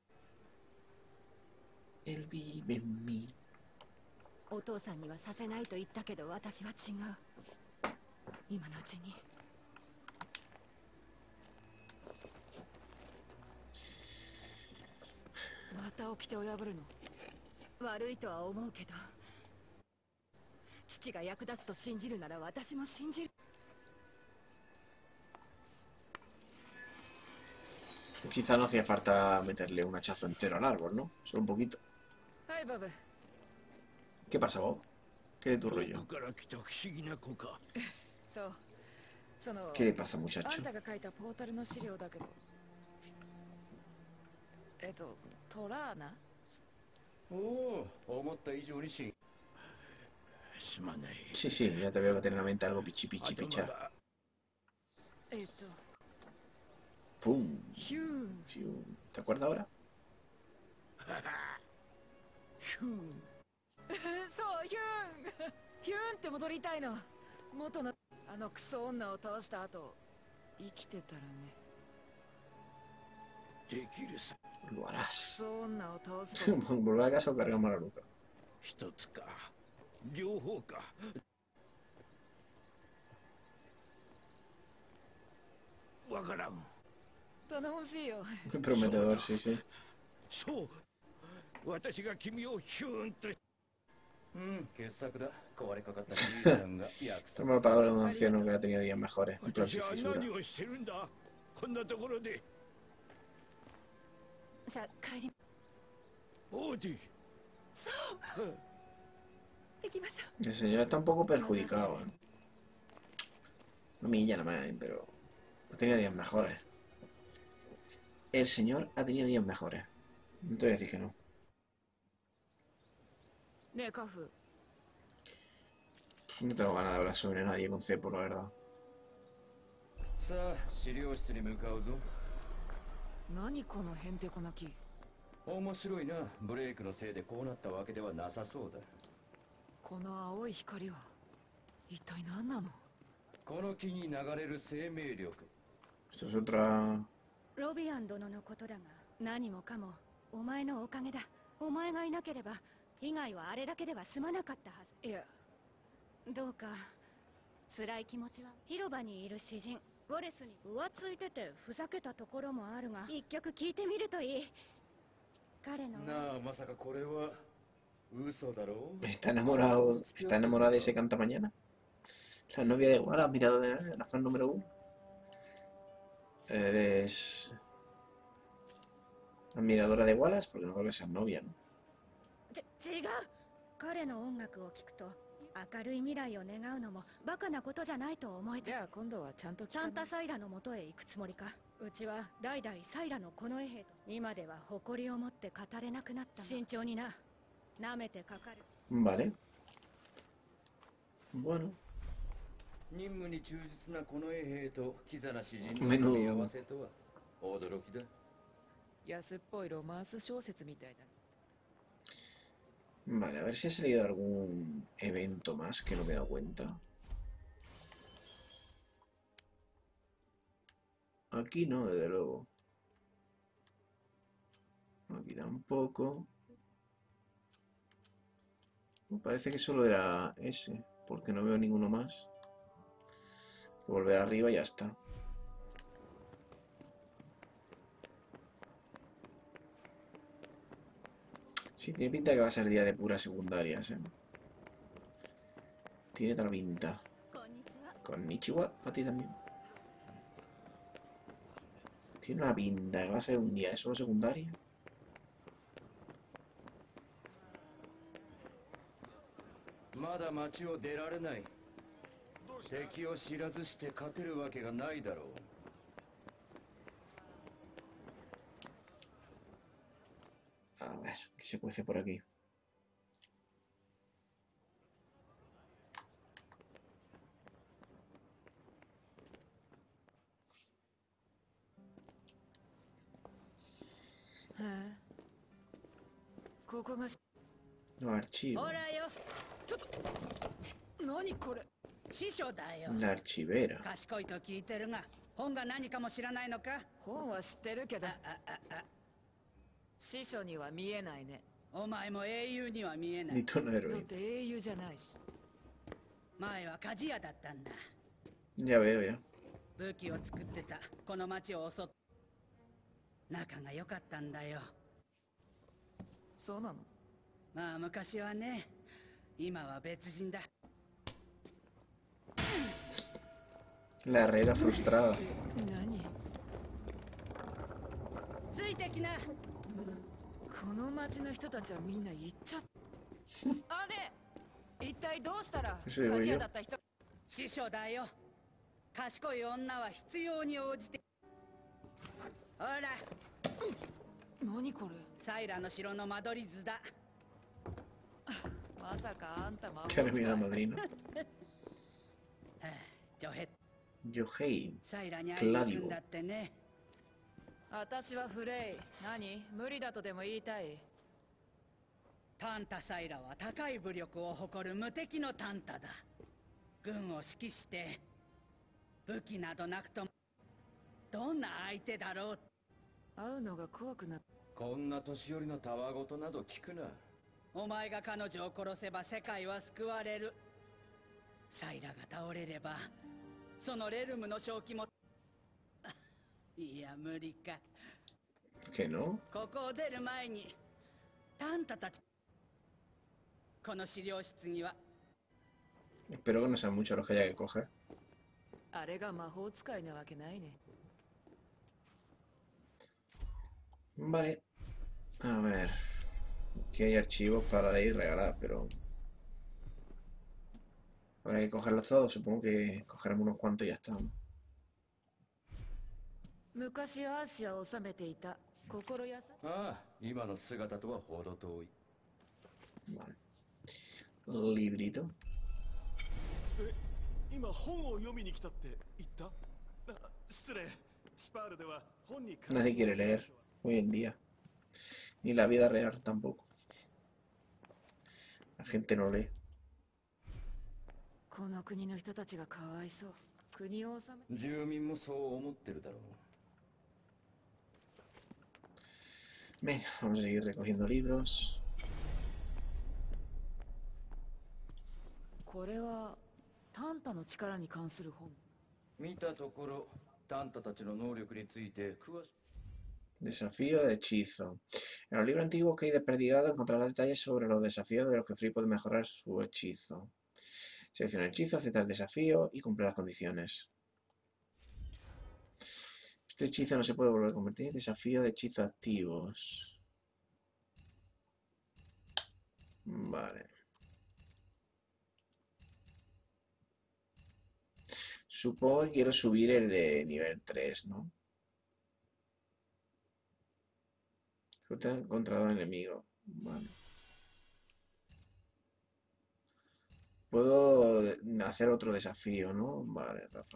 Él vive en mí. お父さんにはさせないと言ったけど私は違う。今のうちに。また掟を破るの。悪いとは思うけど、父が役立つと信じるなら私も信じる。 Quizá no hacía falta meterle un hachazo entero al árbol, ¿no? Solo un poquito. ¿Qué pasa, Bob? ¿Qué de tu rollo? ¿Qué le pasa, muchacho? Sí, sí, ya te veo que tiene la mente algo pichi pichi picha. ¡Pum! ¡Fium! ¿Te acuerdas ahora? そう、ヒューンヒューンって戻りたいの。元のあのクソ女を倒した後、生きてたらね。 できるさ。 Lo harás. クソ女を倒すと。 Volver a casa o cargar mala loca. 一つか、両方か。わからん。 頼もしいよ。 Prometedor, sí, sí. そう。私が君をヒューンと。 うん、傑作だ。壊れかかったじいさんが約束。 Toma la palabra de un anciano que ha tenido días mejores. En plan, 私 sin は fisura. 何をしてるんだ。こんなところで。 さあ帰り。 オーディ。 そう。行きましょう。 El señor está un poco perjudicado. ¿eh? No milla nada más, pero ha tenido días mejores. El señor ha tenido días mejores. No te voy a decir que no. No tengo ganas de hablar sobre nadie con C, por la verdad. Esto es otra... ロビアン殿のことだが、何もかもお前のおかげだ。お前がいなければ被害はあれだけでは済まなかったはず。いや、どうか辛い気持ちは。広場にいる詩人ウォレスに浮ついててふざけたところもあるが、一曲聴いてみるといい。彼のなあ、まさかこれは嘘だろう。 ¿Está enamorado? ¿Está enamorada de ese canta mañana? La novia de Wallace, admirado de la fan número uno. Eres admiradora de Wallace porque no creo que seas novia, ¿no? ち違う。彼の音楽を聴くと明るい未来を願うのもバカなことじゃないと思えた。じゃあ今度はちゃんとサンタサイラの元へ行くつもりか。うちは代々サイラの近衛兵と今では誇りを持って語れなくなった。慎重にな。舐めてかかる。 Vale. Bueno. 任務に忠実な近衛兵とキザな詩人の Menudo. 組み合わせとは驚きだ。 安っぽいロマンス小説みたいだ。 Vale, a ver si ha salido algún evento más que no me he dado cuenta. Aquí no, desde luego. Aquí tampoco. Me parece que solo era ese, porque no veo ninguno más. Volver arriba y ya está. Sí, tiene pinta de que va a ser día de puras secundarias, ¿eh? Tiene tal pinta. Con Nichiwa, para ti también. Tiene una pinta que va a ser un día de solo secundaria. Mada machi o derarenai. Teki o shirazu shite kateru wake ga nai darou. A ver, ¿qué se cuece por aquí? No, archivo. La archivera. 賢いと聞いてるが、本が何かも知らないのか？ 本は知ってるけど、師匠には見えないね。 お前も英雄には見えない。 Ni tono だっ heroína. て英雄じゃないし。 前は鍛冶屋だったんだ。 Ya veo, ya. 武器を作ってた。この町を襲っ。仲が良かったんだよ。 そうなの？ まあ昔はね、今は別人だ。 La herrera frustrada. 何？ ついてきな。 この町の人たちはみんな行っちゃった。あれ、一体どうしたらそれはよ鍛冶屋だった人？ 師匠だよ。賢い女は必要に応じて。ほら。 何これ？ サイラの城の間取り図だ。 まさかあんた魔法 Que era mi madrina. ジョヘ。 Yohei. サイラに会いに行くんだってね。 私はフレイ。何？無理だとでも言いたい？ タンタサイラは高い武力を誇る無敵のタンタだ。軍を指揮して武器などなくともどんな相手だろう。 会うのが怖くなっ。 こんな年寄りのたわごとなど聞くな。 お前が彼女を殺せば世界は救われる。サイラが倒れればそのレルムの正気も。いや無理か。 Que no. ここを出る前にタンタたち。この資料室には。 Espero que no sean muchos los que haya que coger. あれが魔法使いなわけないね。 Vale. A ver. Aquí hay archivos para ir regalar, pero... Habrá que cogerlos todos. Supongo que cogeremos unos cuantos y ya está, ¿no? 昔アーシアを治めていた心優し。 ああ、今の姿とは程遠い。 Vale. Librito. え、今本を読みに来たって言った？あ、失礼。シパールでは本に。 Nadie quiere leer hoy en día. Ni la vida real tampoco. La gente no lee. この国の人たちがかわいそう。国を治め。 住民もそう思ってるだろう。 Venga, vamos a seguir recogiendo libros. これはタンタの力に関する本。 見たところ、タンタたちの能力について詳しく。 Desafío de hechizo. En los libros antiguos que hay desperdigado encontrarás detalles sobre los desafíos de los que Free puede mejorar su hechizo. Selecciona el hechizo, acepta el desafío y cumple las condiciones. Este hechizo no se puede volver a convertir en desafío de hechizo activos. Vale. Supongo que quiero subir el de nivel tres, ¿no? He encontrado enemigo. Vale. Puedo hacer otro desafío, ¿no? Vale, Rafa.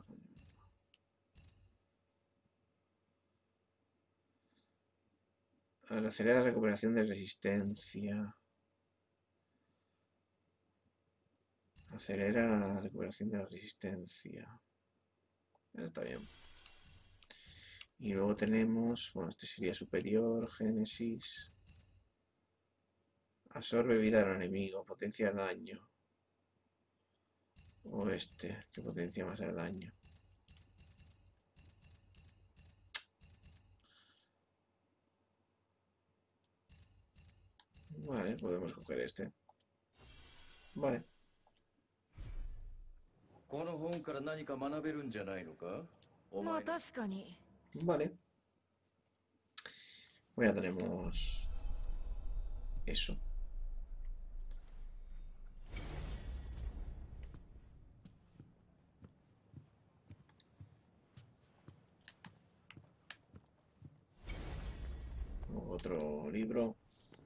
Acelera la recuperación de resistencia. Acelera la recuperación de la resistencia. Eso está bien. Y luego tenemos, bueno, este sería superior, Génesis. Absorbe vida del enemigo, potencia el daño. O este, que potencia más el daño. Vale, podemos coger este. Vale. まあ確かに。 Vale. Pues ya tenemos eso. Otro libro.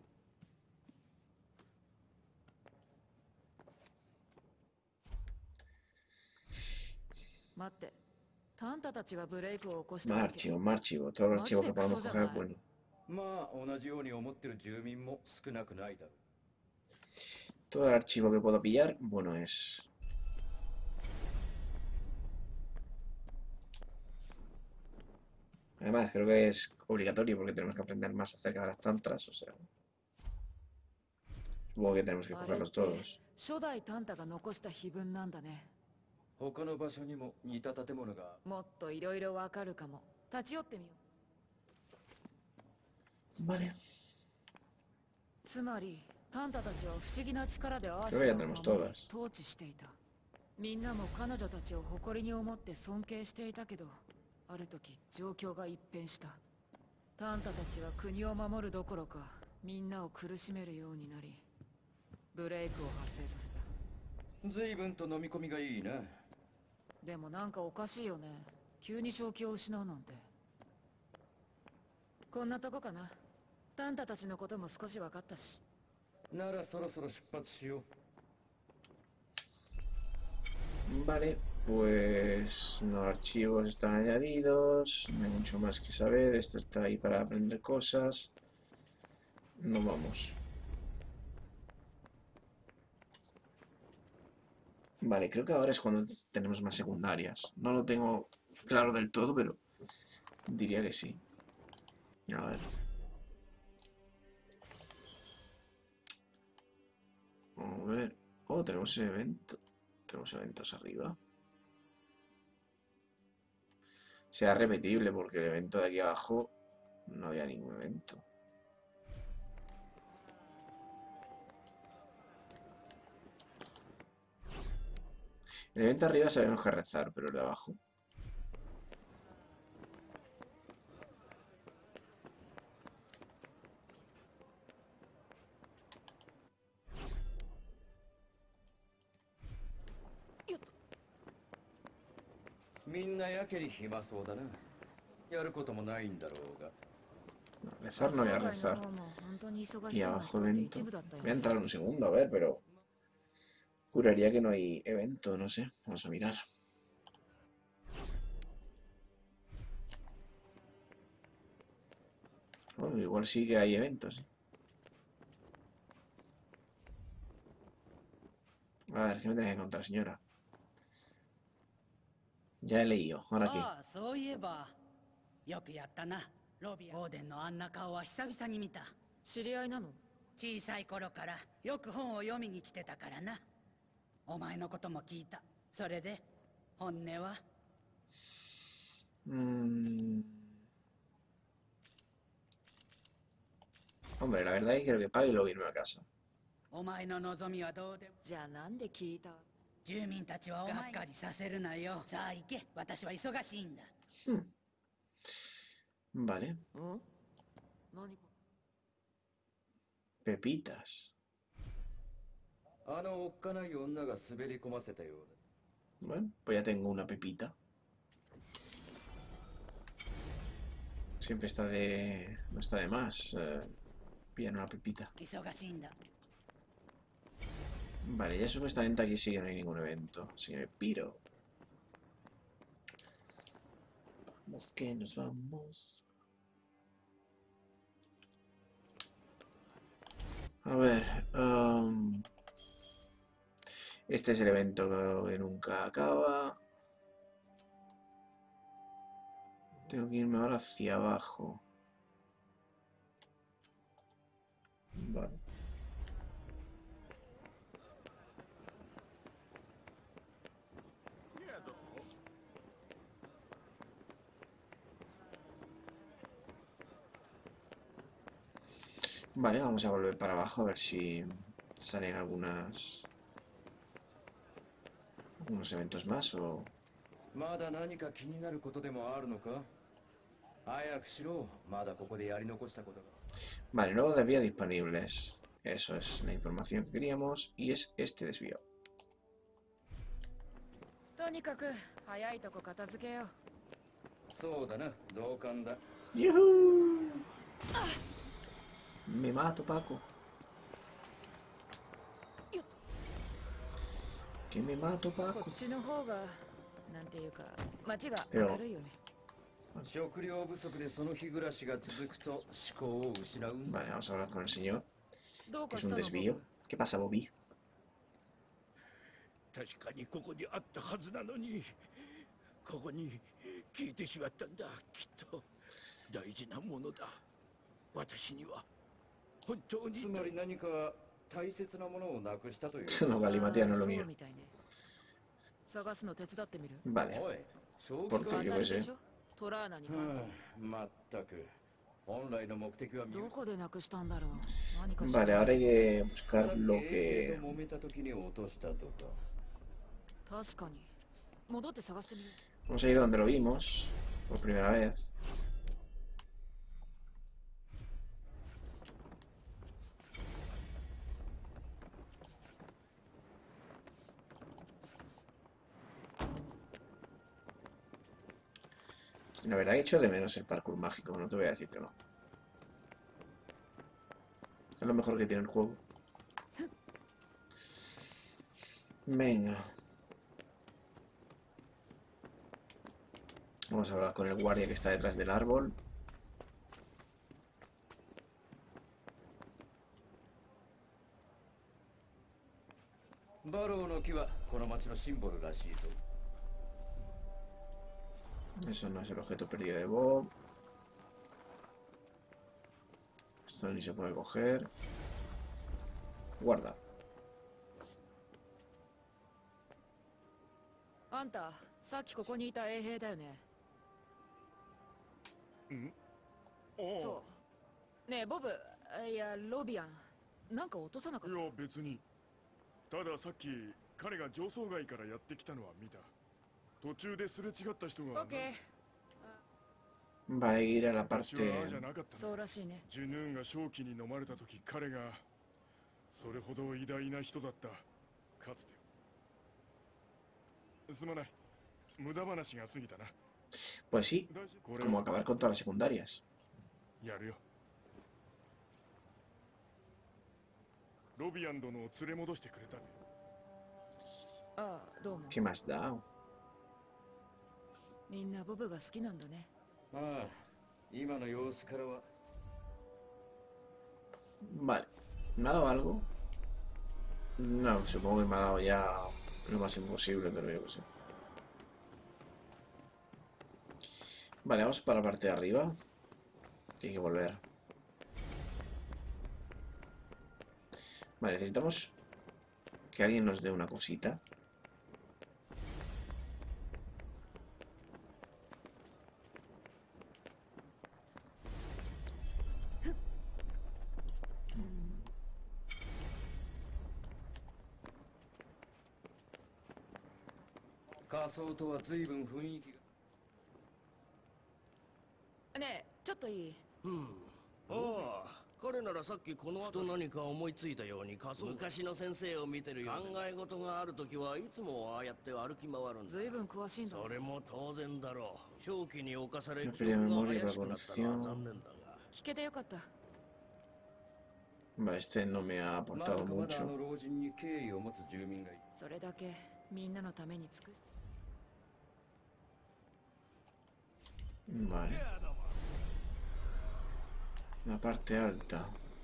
待って、タンタたちがブレイクを起こした Más archivo, más archivo. Todos los archivos que podamos coger es bueno. まあ同じように思ってる住民も少なくないだろう。 Todo el archivo que puedo pillar, bueno es. Además, creo que es obligatorio porque tenemos que aprender más acerca de las tantras, o sea. Supongo que tenemos que cogerlos todos. 初代タンタが残した碑文なんだね。 他の場所にも似た建物が。 もっといろいろわかるかも。立ち寄ってみよう。 Vale. つまりタンタたちは不思議な力でアーシ Creo que ャ ya を tenemos 守り todas. 統治していた。みんなも彼女たちを誇りに思って尊敬していたけど、ある時状況が一変した。タンタたちは国を守るどころか、みんなを苦しめるようになり、ブレイクを発生させた。 随分と飲み込みがいいな。 でもなんかおかしいよね。急に正気を失うなんて。こんなとこかな。タンタたちのことも少し分かったし。 ならそろそろ出発しよう。 Vale, pues los archivos están añadidos, no hay mucho más que saber, esto está ahí para aprender cosas. Nos vamos. Vale, creo que ahora es cuando tenemos más secundarias. No lo tengo claro del todo, pero diría que sí. A ver. A ver. Oh, tenemos ese evento. Tenemos eventos arriba. Será repetible porque el evento de aquí abajo no había ningún evento. El evento arriba sabemos que rezar, pero el de abajo. Rezar no voy a rezar. Y abajo evento. Voy a entrar un segundo a ver, pero juraría que no hay evento, no sé. Vamos a mirar. Bueno, igual sí que hay eventos. A ver, ¿qué me tenéis que contar, señora? Ya he leído, ahora qué. ああ、そういえばよくやったな。ロビアオーデンのあんな顔は久々に見た。 知り合いなの？ 小さい頃からよく本を読みに来てたからな。お前のことも聞いた。それで本音は？ Mm. Hombre, la verdad es que quiero que pague y luego irme a casa. お前の望みはどうでも。 じゃあなんで聞いた？ 住民たちはお前がっかりさせるなよ。さあ行け、私は忙しいんだ。 Hmm. Vale. ん？何？ Pepitas. あのおっかない女が滑り込ませたようだ。 Bueno, pues ya tengo una pepita. Siempre está de... no está de más. Eh, pillan una pepita. 忙しいんだ。 Vale, ya supuestamente aquí sí que no hay ningún evento. Así que me piro. Vamos que nos vamos. A ver. Um, este es el evento que nunca acaba. Tengo que irme ahora hacia abajo. Vale. Vale, vamos a volver para abajo a ver si salen algunas unos eventos más o... まだ何か気になることでもあるのか？早くしろ。まだここでやり残したことが。 Vale, nuevo desvío disponibles. Eso es la información que queríamos y es este desvío. とにかく早いとこ片付けよう。 そうだな、同感だ。 ¡Yuhu! Me mato, Paco. Que me mato, こ Paco. っちの方がなんていうか街が明るいよね。 食料不足でその日暮らしが続くと思考を失う。 Vale, vamos a hablar con el señor. どうか Es した un の？ desvío. ¿Qué pasa, Bobby? 確かにここにあったはずなのに、ここに消えてしまったんだ。きっと大事なものだ。私には本当に。 つまり何か大切なものをなくしたという。 No, Galimatia no es lo mío. 探すの手伝ってみる。 Vale. おい、正 Porque 気 yo か。 qué sé. トラーナに。 まったく。本来の目的は見どこでなくしたんだろう。何か Vale, ahora hay que buscar lo que... 揉めた時に落としたとか。 確かに。戻って探してみる。 Vamos a ir donde lo vimos por primera vez. La verdad que echo de menos el parkour mágico, no te voy a decir que no. Es lo mejor que tiene el juego. Venga. Vamos a hablar con el guardia que está detrás del árbol. Eso no es el objeto perdido de Bob. Esto ni se puede coger. Guarda. あんた、さっきここにいた衛兵だよね。 ん？ そう。ねえ、ボブ、いや、ロビアン、なんか落とさなかった？ いや、別に。たださっき、彼が上層街からやってきたのは見た。途中ですれ違った人が。 オッケー。 Vale, ir a la parte... そうらしいね。 ジュヌーンが正気に飲まれた時、彼がそれほど偉大な人だった。かつて。 Pues sí, como acabar con todas las secundarias. ¿Qué más da? Vale, ¿me ha dado algo? No, supongo que me ha dado ya lo más imposible, pero yo qué sé. Vale, vamos para la parte de arriba. Tiene que volver. Vale, necesitamos que alguien nos dé una cosita. Neえ、ちょっといい？ うん。ああ、彼ならさっきこの後何か思いついたように仮想昔の先生を見てるよ。考え事があるときはいつもああやって歩き回るんだ。 ずいぶん詳しいんだ。 それも当然だろう。正気に侵され記 No 憶が memoria 怪 para しくなったのは残念だが。 聞けてよかった。 Vale, este no me ha aportado mucho. それだけみんなのために尽くして。 Vale. La parte alta.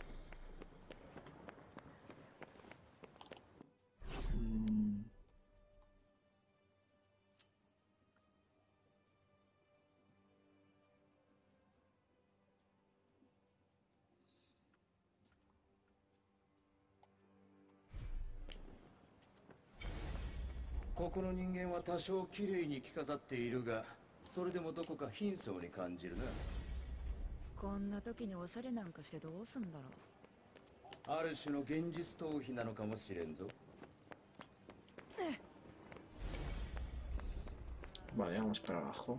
Mm. Koko no ningen wa tasho kirei ni kikazatte iru ga, それでもどこか貧相に感じるな。 こんな時におしゃれなんかしてどうすんだろう。ある種の現実逃避なのかもしれんぞ。 Vale, vamos para abajo.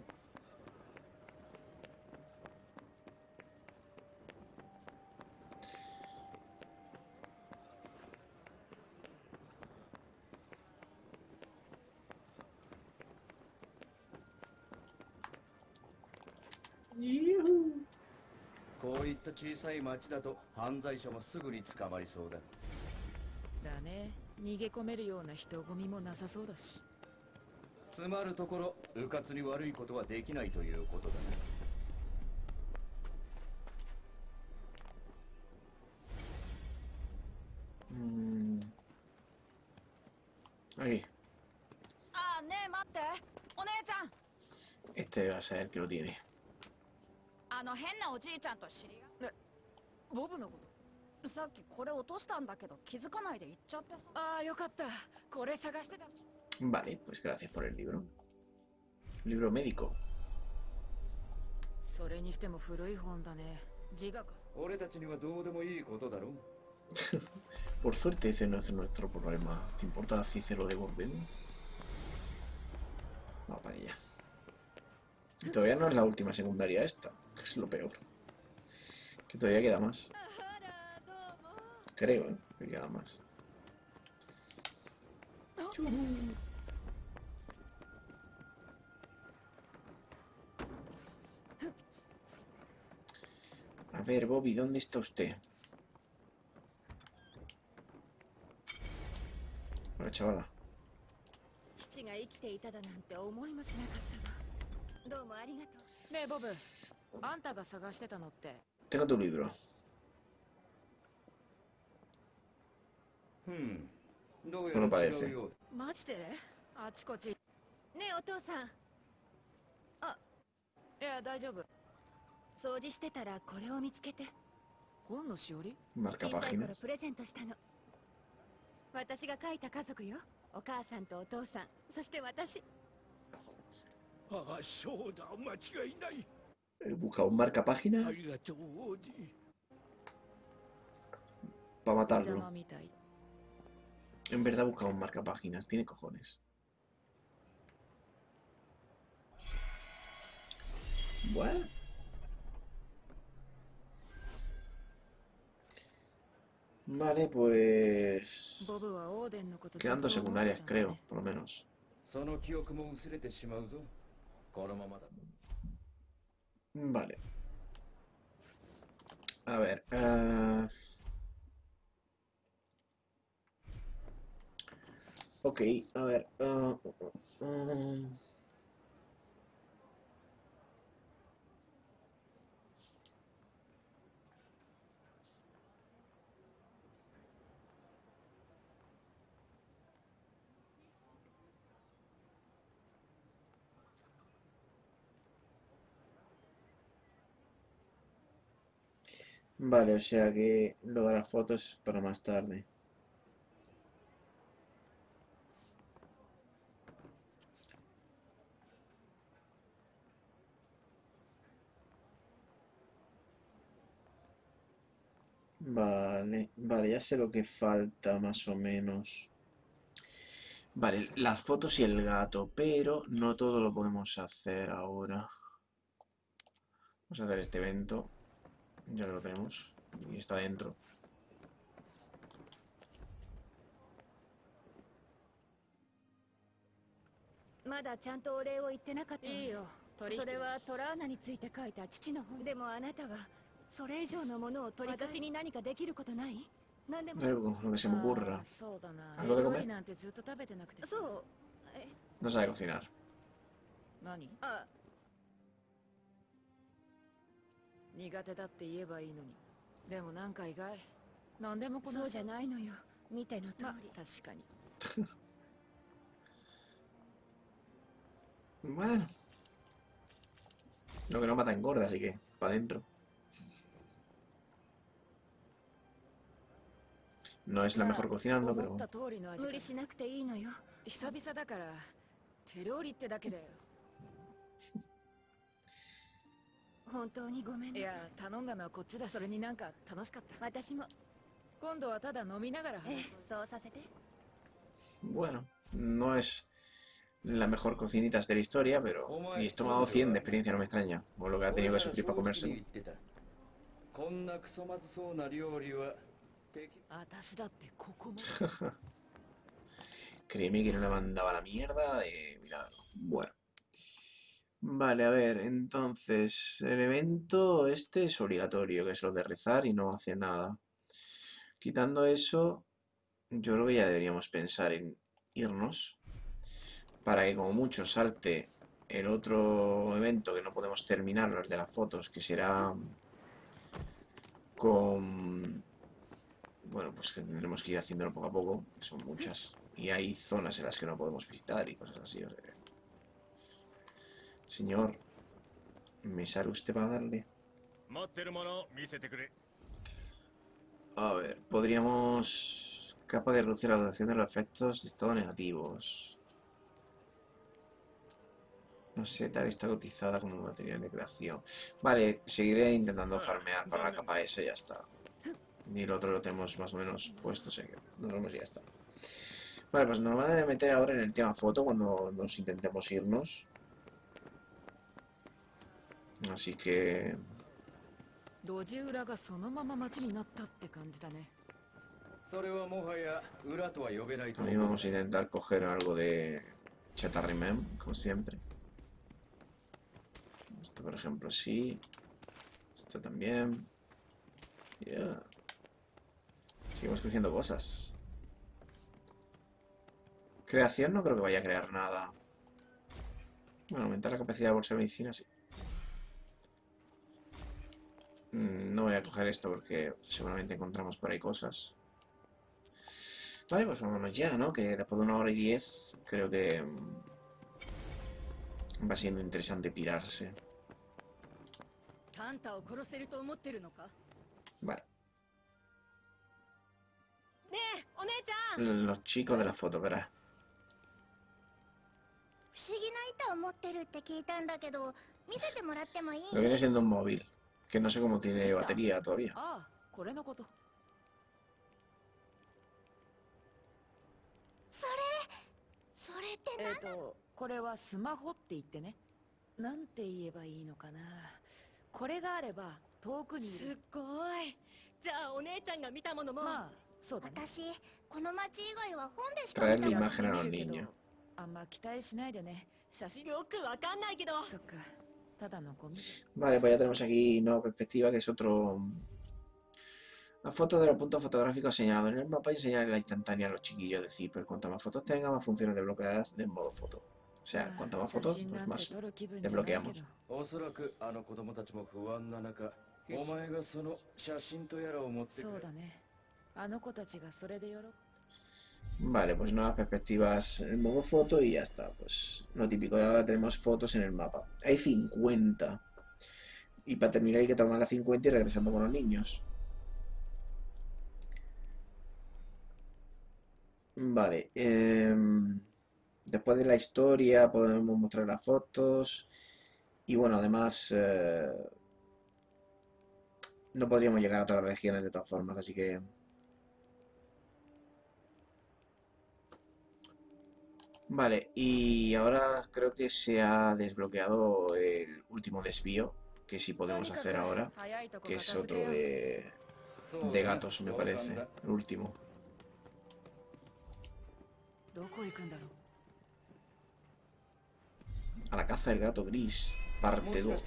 Yuhu. こういった小さい町だと犯罪者もすぐに捕まりそうだ。 だね。逃げ込めるような人混みもなさそうだし。 つまるところ、迂闊に悪いことはできないということだね。 うーん。Aquí. あ、ねえ待って。お姉ちゃん。 Este va a ser el que lo tiene. あの変なおじいちゃんと知り合い。 ボブのこと。 さっきこれ落としたんだけど気づかないで行っちゃってさ。 ああ、よかった。これ探してた。 Vale, pues gracias por el libro. Libro médico. それにしても古い本だね。字がか。 俺たちにはどうでもいいことだろ。 Por suerte ese no es nuestro problema. ¿Te importa si se lo devolvemos? Vamos para allá. Y todavía no es la última secundaria esta, que es lo peor. Que todavía queda más. Creo, ¿eh? Que queda más. A ver, Bobby, ¿dónde está usted? Hola, chavala. 父が生きていただなんて思いもしなかったわ。どうもありがとう。 ねえボブ、あんたが探してたのって。 Tengo tu libro. Hmm. ¿Qué me parece? マジで？あちこち。 ねえお父さん。あ、 いや大丈夫。 掃除してたらこれを見つけて。 本のしおり？ Marca 小さい頃 páginas. プレゼントしたの。私が書いた家族よ。お母さんとお父さん、そして私。 ああ、そうだ、間違いない。 He buscado un marca página ありがとう、王子。 para 邪 matarlo. 魔みたい。 En verdad he buscado un marca páginas. Tiene cojones. Bueno. Vale, pues... ボブはオーデンのこと。 Quedan dos secundarias, creo, por lo menos. その記憶も薄れてしまうぞ。このままだ。 Vale. A ver. Uh... Ok, a ver. Uh, uh, uh... Vale, o sea que lo de las fotos para más tarde. Vale, vale, ya sé lo que falta más o menos. Vale, las fotos y el gato, pero no todo lo podemos hacer ahora. Vamos a hacer este evento. Ya que lo tenemos. Y está dentro. Mada ちゃんとお礼を言ってなかったわ。 いいよ。取引。 それはトラーナについて書いた父の本。でもあなたはそれ以上のものを取り私に何かできることない？何でも。 Algo, lo que se me ocurra. そうだな。 ¿Algo de comer? 料理なんてずっと食べてなくて。 そう。え、 No sabe cocinar. 何？ あ、 苦手だって言えばいいのに。でもなんか意外。何でもこなそうじゃないのよ。見ての通り。 ま、確かに。 Bueno. Lo que no mata engorda, así que para adentro. No es la mejor cocinando, pero... 無理しなくていいのよ。 久々だから手料理ってだけだよ。 本当にごめんね。 いや、頼んだのはこっちだ。それになんか楽しかった。 私も。 今度はただ飲みながら話そう。 そうさせて。 Bueno, no es la mejor cocinitas de la historia, pero... Y estómago cien de experiencia, no me extraña. O lo que ha tenido que sufrir para comérselo. Créeme que no le mandaba la mierda de milagro. Bueno. Vale, a ver, entonces... El evento este es obligatorio, que es lo de rezar y no hace nada. Quitando eso, yo creo que ya deberíamos pensar en irnos. Para que como mucho salte el otro evento que no podemos terminar, el de las fotos, que será con... Bueno, pues que tendremos que ir haciéndolo poco a poco, que son muchas. Y hay zonas en las que no podemos visitar y cosas así. O sea, señor, ¿me sale usted para darle? A ver, podríamos... Capa que reduce la duración de los efectos de estado negativos. No sé, tal está cotizada como material de creación. Vale, seguiré intentando farmear para la capa esa y ya está. Y el otro lo tenemos más o menos puesto, sé que nos vemos y ya está. Vale, pues nos van a meter ahora en el tema foto cuando nos intentemos irnos. Así que... También vamos a intentar coger algo de chatarrimem, como siempre. Esto, por ejemplo, sí. Esto también. Ya. Yeah. Seguimos cogiendo cosas. Creación no creo que vaya a crear nada. Bueno, aumentar la capacidad de bolsa de medicina, sí. No voy a coger esto porque seguramente encontramos por ahí cosas. Vale, pues vámonos ya, ¿no? Que después de una hora y diez creo que va siendo interesante pirarse. Vale. Los chicos de la foto, verás. Lo viene siendo un móvil, que no sé cómo tiene batería todavía. Traer la imagen a los niños. Vale, pues ya tenemos aquí nueva perspectiva, que es otro... La foto de los puntos fotográficos señalados en el mapa y señalar la instantánea a los chiquillos de Zipper. Cuanto más fotos tenga, más funciones desbloqueadas de modo foto. O sea, cuanto más fotos, pues más desbloqueamos. Vale, pues nuevas perspectivas en el modo foto y ya está. Pues lo típico, ahora tenemos fotos en el mapa. Hay cincuenta. Y para terminar hay que tomar las cincuenta y regresando con los niños. Vale. Eh, después de la historia podemos mostrar las fotos. Y bueno, además... Eh, no podríamos llegar a todas las regiones de todas formas, así que... Vale, y ahora creo que se ha desbloqueado el último desvío, que sí podemos hacer ahora, que es otro de, de gatos, me parece, el último. A la caza del gato gris, parte dos.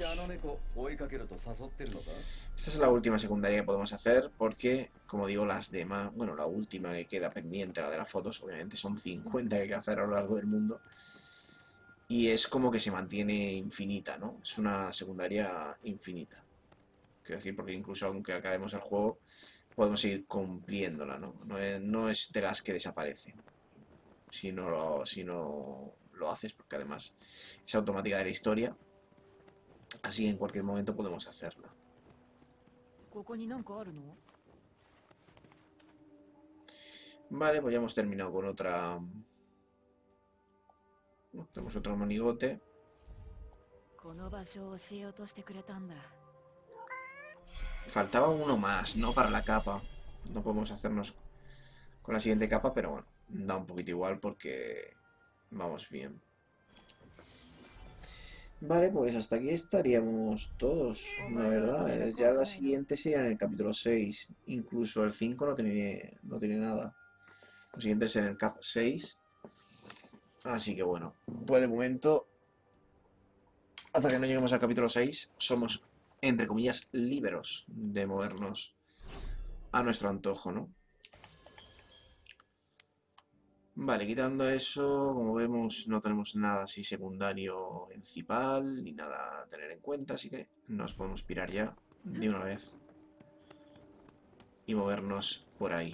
Esta es la última secundaria que podemos hacer porque, como digo, las demás, bueno, la última que queda pendiente, la de las fotos, obviamente son cincuenta que hay que hacer a lo largo del mundo. Y es como que se mantiene infinita, ¿no? Es una secundaria infinita. Quiero decir, porque incluso aunque acabemos el juego, podemos seguir cumpliéndola, ¿no? No es, no es de las que desaparece. Si no, lo, si no lo haces, porque además es automática de la historia. Así en cualquier momento podemos hacerla. Vale, pues ya hemos terminado con otra... Tenemos otro monigote. Faltaba uno más, ¿no? Para la capa. No podemos hacernos con la siguiente capa, pero bueno, da un poquito igual porque vamos bien. Vale, pues hasta aquí estaríamos todos, la verdad. Eh, ya la siguiente sería en el capítulo seis. Incluso el cinco no tiene, no tiene nada. Lo siguiente es en el cap seis. Así que bueno, pues de momento, hasta que no lleguemos al capítulo seis, somos, entre comillas, liberos de movernos a nuestro antojo, ¿no? Vale, quitando eso, como vemos, no tenemos nada así secundario principal, ni nada a tener en cuenta, así que nos podemos pirar ya de una vez y movernos por ahí.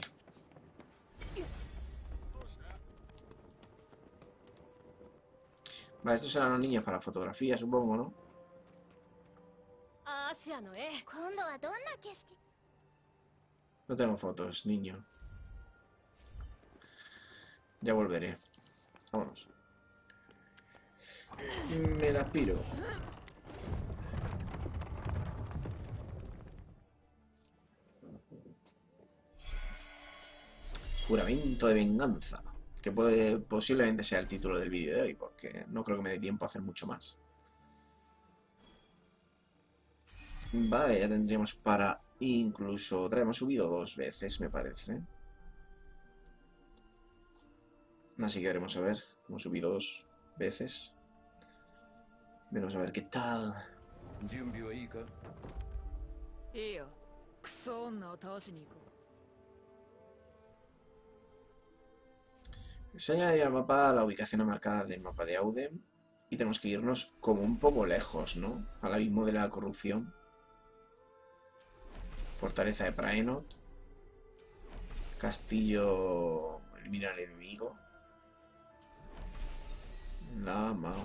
Vale, estos serán los niños para fotografía, supongo, ¿no? No tengo fotos, niño. Ya volveré. Vámonos. Me la piro. Juramento de venganza. Que puede, posiblemente sea el título del vídeo de hoy, porque no creo que me dé tiempo a hacer mucho más. Vale, ya tendríamos para... Incluso traemos subido dos veces, me parece. Así que veremos a ver. Hemos subido dos veces. Veremos a ver qué tal. Se ha añadido al mapa la ubicación marcada del mapa de Audem. Y tenemos que irnos como un poco lejos, ¿no? Al abismo de la corrupción. Fortaleza de Praenot. Castillo... Elimina al enemigo. Lama.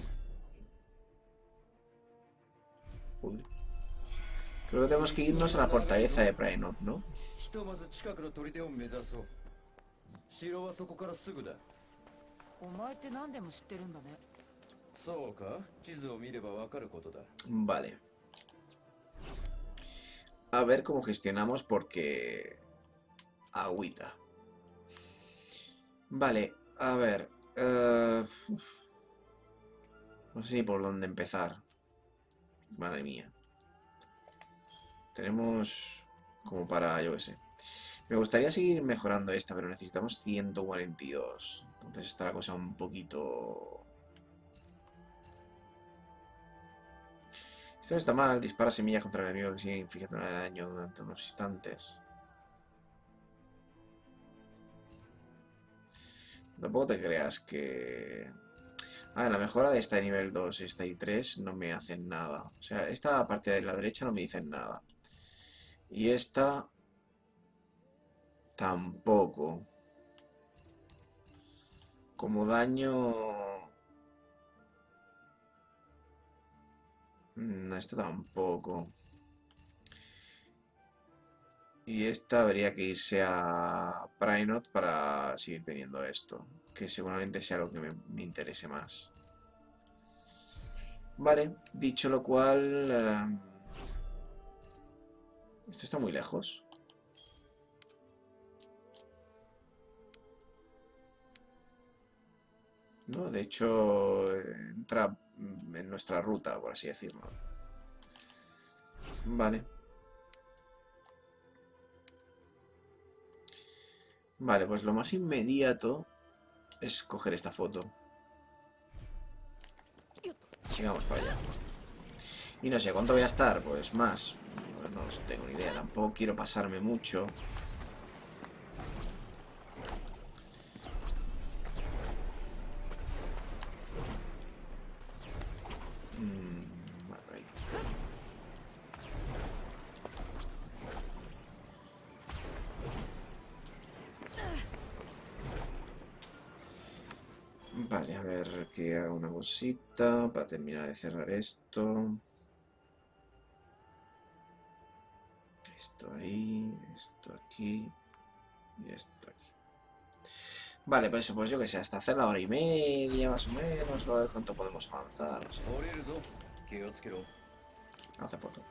Joder. Creo que tenemos que irnos a la fortaleza de Praenot, ¿no? Vale. A ver cómo gestionamos porque... Agüita. Vale, a ver... Uh... No sé ni por dónde empezar. Madre mía. Tenemos como para, yo qué sé. Me gustaría seguir mejorando esta, pero necesitamos ciento cuarenta y dos. Entonces está la cosa un poquito... Esto no está mal. Dispara semillas contra el enemigo que sigue infligiendo daño durante unos instantes. Tampoco te creas que... Ah, la mejora de esta de nivel dos, esta y tres no me hacen nada. O sea, esta parte de la derecha no me dicen nada. Y esta... Tampoco. Como daño... No, esta tampoco. Y esta habría que irse a Praenot para seguir teniendo esto. Que seguramente sea lo que me, me interese más. Vale, dicho lo cual... Uh, esto está muy lejos. No, de hecho entra en nuestra ruta, por así decirlo. Vale. Vale, pues lo más inmediato es coger esta foto. Llegamos para allá. Y no sé, ¿cuánto voy a estar? Pues más. Pues no tengo ni idea, tampoco quiero pasarme mucho. Vale, a ver que haga una cosita para terminar de cerrar esto. Esto ahí, esto aquí y esto aquí. Vale, pues, pues yo que sé, hasta hacer la hora y media más o menos, a ver cuánto podemos avanzar. No sé. Hace foto.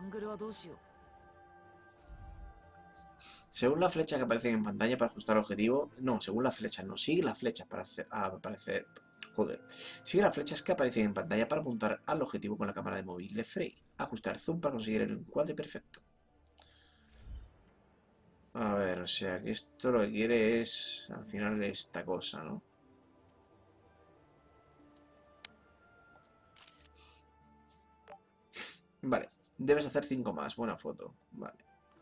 Según la flecha que aparece en pantalla para ajustar el objetivo... No, según la flecha, no. Sigue las flechas para hacer... Ah, aparecer... Joder. Sigue las flechas que aparecen en pantalla para apuntar al objetivo con la cámara de móvil de Frey. Ajustar zoom para conseguir el encuadre perfecto. A ver, o sea que esto lo que quiere es al final esta cosa, ¿no? Vale, debes hacer cinco más. Buena foto. Vale.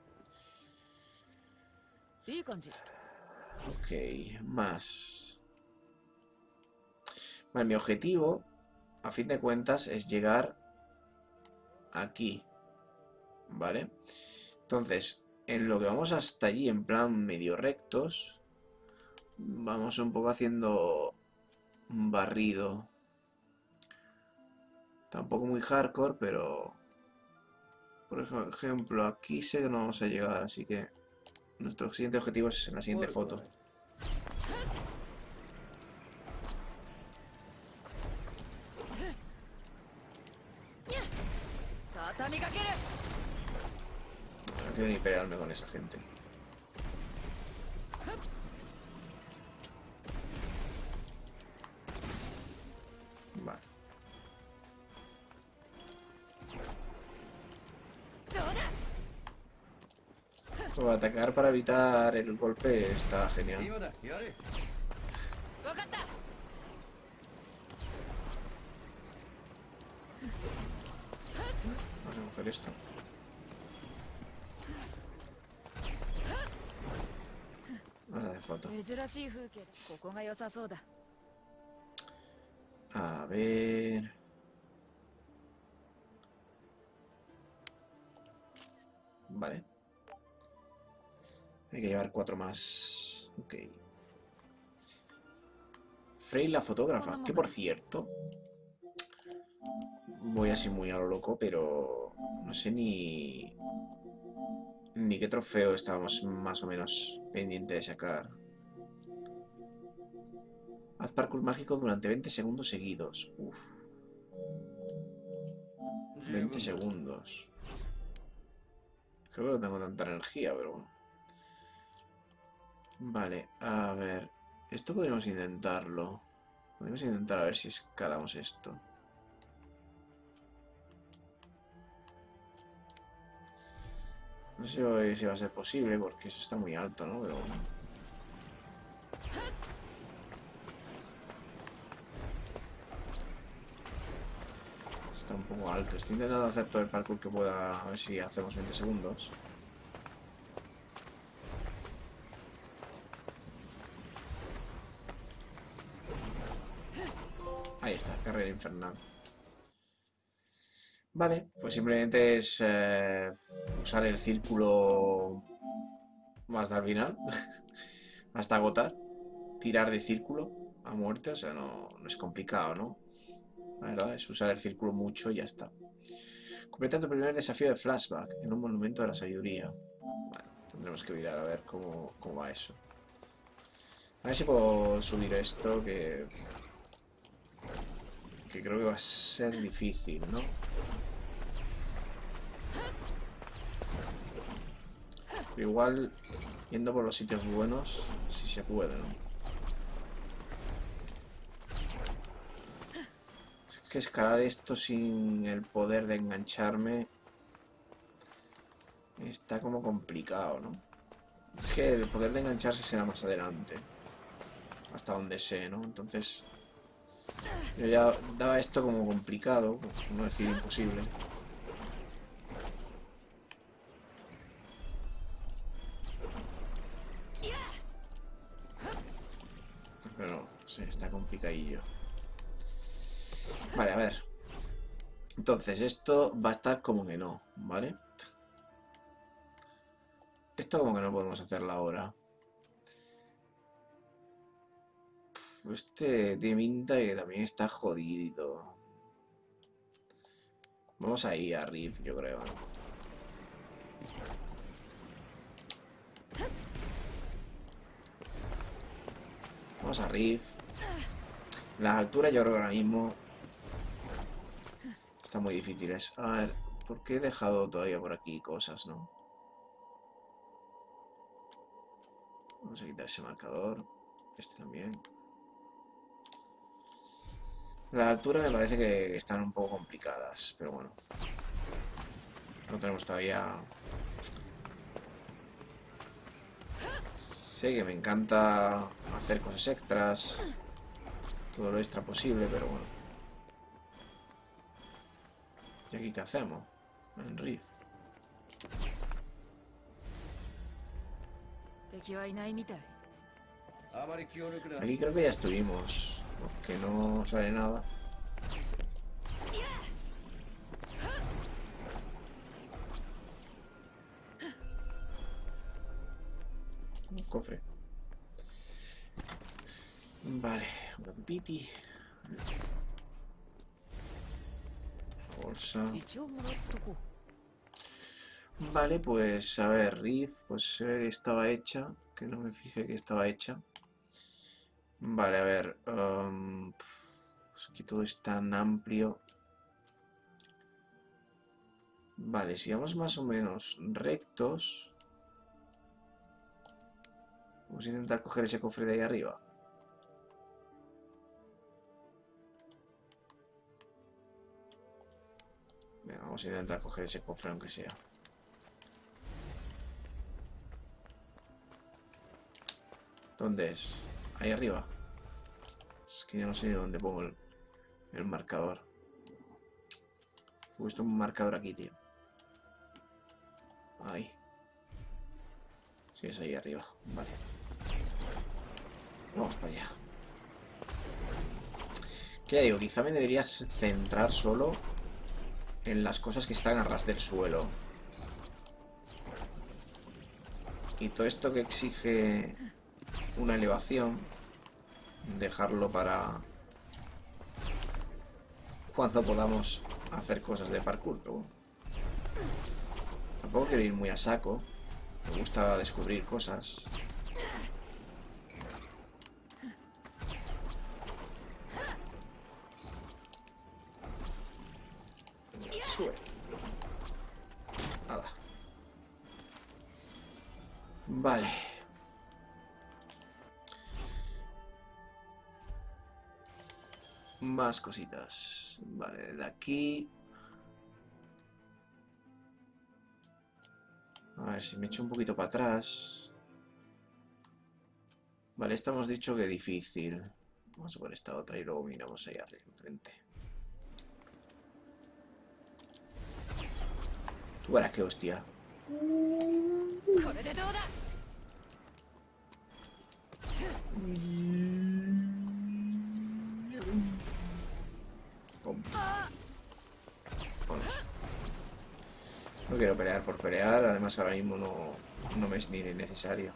Ok, más. Vale, mi objetivo, a fin de cuentas, es llegar aquí. ¿Vale? Entonces, en lo que vamos hasta allí, en plan medio rectos, vamos un poco haciendo un barrido. Tampoco muy hardcore, pero... Por ejemplo, aquí sé que no vamos a llegar, así que... Nuestro siguiente objetivo es en la siguiente foto. No quiero ni pelearme con esa gente. Vale. O atacar para evitar el golpe está genial. Vamos a coger esto. Vamos a hacer foto. A ver... Vale. Hay que llevar cuatro más. Ok. Frey la fotógrafa. Que por cierto... Voy así muy a lo loco, pero... No sé ni... Ni qué trofeo estábamos más o menos pendiente de sacar. Haz parkour mágico durante veinte segundos seguidos. Uf. veinte segundos. Creo que no tengo tanta energía, pero bueno. Vale, a ver. Esto podríamos intentarlo. Podríamos intentar a ver si escalamos esto. No sé si va a ser posible porque eso está muy alto, ¿no? Pero bueno. Está un poco alto. Estoy intentando hacer todo el parkour que pueda. A ver si hacemos veinte segundos. Ahí está, carrera infernal. Vale, pues simplemente es eh, usar el círculo hasta el final, hasta agotar, tirar de círculo a muerte, o sea, no, no es complicado, ¿no? La verdad, es usar el círculo mucho y ya está. Completa tu primer desafío de flashback en un monumento de la sabiduría. Vale, tendremos que mirar a ver cómo, cómo va eso. A ver si puedo subir esto, que... que creo que va a ser difícil, ¿no? Pero igual, yendo por los sitios buenos, si se puede, ¿no? Es que escalar esto sin el poder de engancharme está como complicado, ¿no? Es que el poder de engancharse será más adelante, hasta donde sé, ¿no? Entonces, yo ya daba esto como complicado, por no decir imposible. Pero sí, está complicadillo. Vale, a ver. Entonces, esto va a estar como que no, ¿vale? Esto como que no podemos hacerlo ahora. Este tiene pinta de que también está jodido. Vamos a ir a Riff, yo creo. Vamos a Riff. Las alturas yo creo que ahora mismo están muy difíciles. A ver, ¿por qué he dejado todavía por aquí cosas, no? Vamos a quitar ese marcador. Este también. La altura me parece que están un poco complicadas, pero bueno. No tenemos todavía... Sé que me encanta hacer cosas extras, todo lo extra posible, pero bueno. ¿Y aquí qué hacemos? En Rift. Aquí creo que ya estuvimos, porque no sale nada. Un cofre. Vale, una pipiti. Bolsa. Vale, pues a ver, Rift, pues eh, estaba hecha. Que no me fijé que estaba hecha. Vale, a ver. Um, es que todo es tan amplio. Vale, si vamos más o menos rectos. Vamos a intentar coger ese cofre de ahí arriba. Venga, vamos a intentar coger ese cofre aunque sea. ¿Dónde es? Ahí arriba. Es que ya no sé dónde pongo el, el marcador. He puesto un marcador aquí, tío. Ahí. Sí, es ahí arriba. Vale. Vamos para allá. ¿Qué le digo? Quizá me deberías centrar solo en las cosas que están a ras del suelo. Y todo esto que exige una elevación, dejarlo para cuando podamos hacer cosas de parkour. Pero bueno. Tampoco quiero ir muy a saco. Me gusta descubrir cosas. Sube. Nada. Vale. Más cositas. Vale, de aquí. A ver si me echo un poquito para atrás. Vale, esta hemos dicho que difícil. Vamos a por esta otra y luego miramos ahí arriba enfrente. Tú verás qué hostia. Vamos. No quiero pelear por pelear, además ahora mismo no, no me es ni necesario.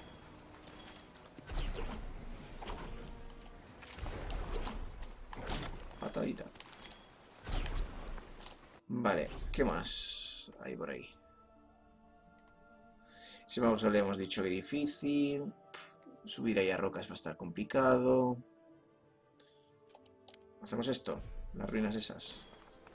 Patadita. Vale, ¿qué más hay por ahí? Si vamos a le hemos dicho que difícil. Subir ahí a rocas va a estar complicado. Hacemos esto, las ruinas esas.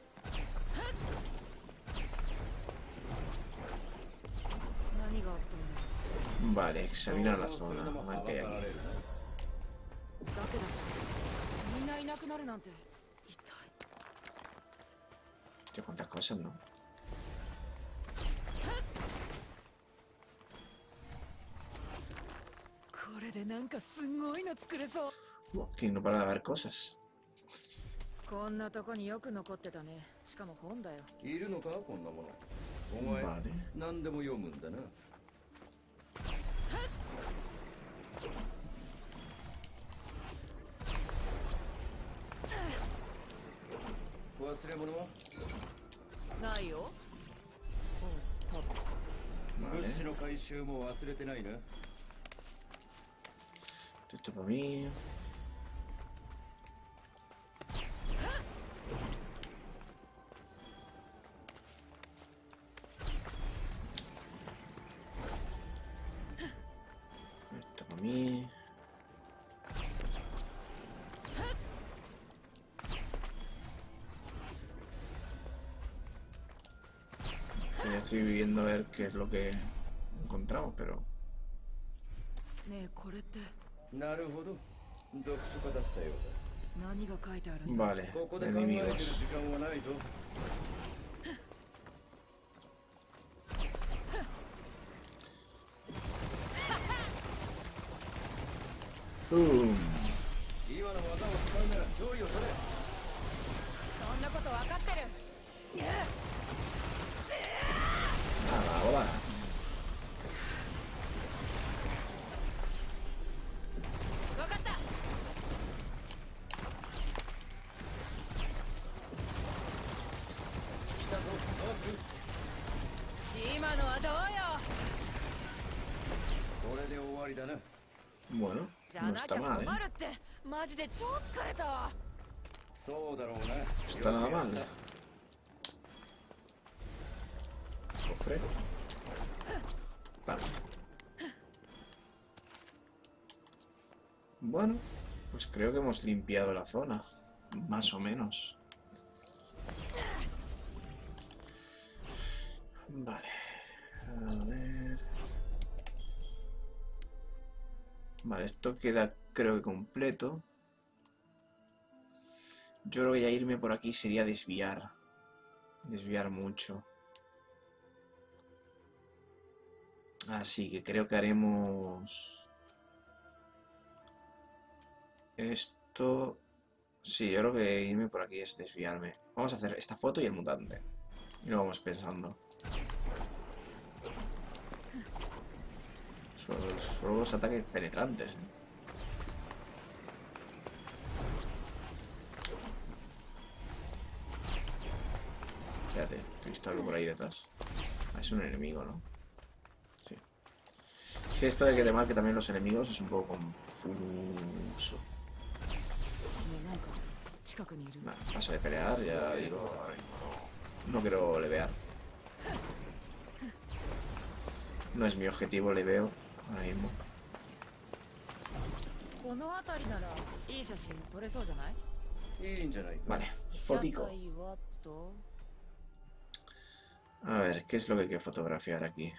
Vale, examinar la zona. A ver qué hay aquí. Tío, cuántas cosas, ¿no? Uh, aquí no para de haber cosas. こんなとこによく残ってたね。しかも本だよ。 いるのかこんなもの。お前、 Vale. 何でも読むんだな。忘れ物は？ ないよ。 物資の回収も忘れてないな。 Esto para mí. Esto para mí. Que ya estoy viendo a ver qué es lo que encontramos, pero... ねえこれって。 なるほど。読書家だったようだ。 Vale, enemigos. Boom. Nada, hola. Bueno, no está mal, ¿eh? No está nada mal. Cofre. Vale. Bueno, pues creo que hemos limpiado la zona. Más o menos. Vale. A ver. Vale, esto queda creo que completo. Yo creo que ya irme por aquí sería desviar. Desviar mucho. Así que creo que haremos... Esto... Sí, yo creo que irme por aquí es desviarme. Vamos a hacer esta foto y el mutante. Y lo vamos pensando. Solo, solo los ataques penetrantes, ¿eh? Espérate, he visto algo por ahí detrás. Ah, es un enemigo, ¿no? Sí. Sí, esto de que te marque también los enemigos es un poco confuso. Nah, paso de pelear, ya digo. No quiero levear. No es mi objetivo, leveo ahora mismo. Vale, fotico. A ver, ¿qué es lo que hay que fotografiar aquí?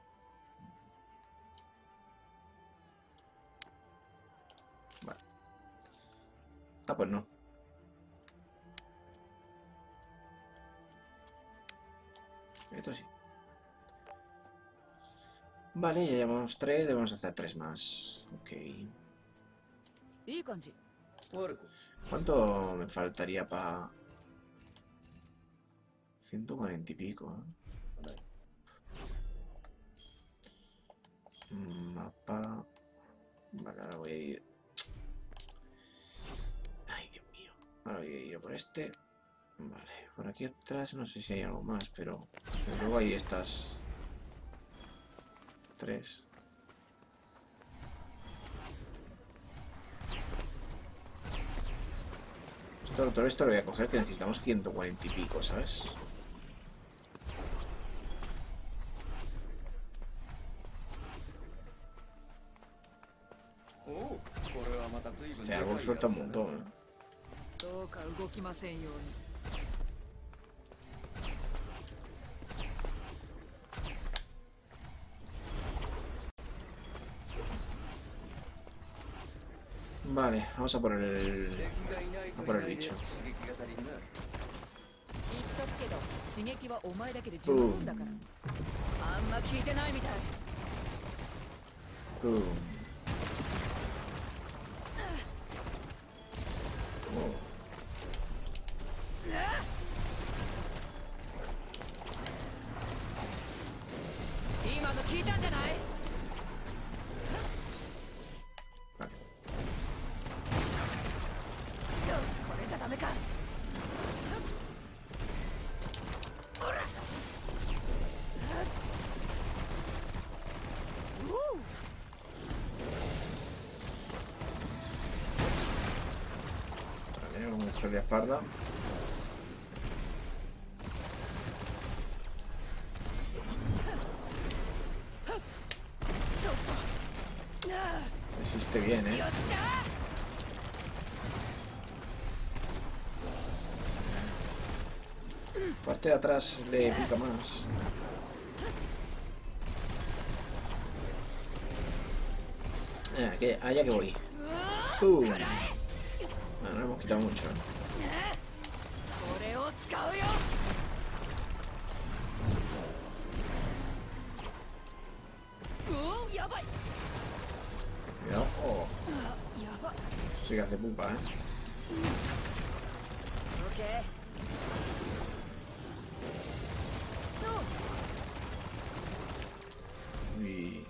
Vale. Ah, pues no. Esto sí. Vale, ya llevamos tres, debemos hacer tres más. Ok. ¿Cuánto me faltaría para...? ciento cuarenta y pico, ¿eh? Mapa... Vale, ahora voy a ir... Ay, Dios mío. Ahora voy a ir por este. Vale, por aquí atrás no sé si hay algo más, pero... pero luego hay estas... Tres. Esto, todo esto lo voy a coger, que necesitamos ciento cuarenta y pico, ¿sabes? Este árbol suelta un montón, ¿eh? Vale, vamos a por el... a por el bicho. Boom. Boom. Oh. La espalda. Resiste bien, eh. Parte de atrás le pica más. Ah, que, allá que voy. Uh. Bueno, no hemos quitado mucho, ¿eh? Cuidado. Oh. Sí que hace pupa, ¿eh? Uy.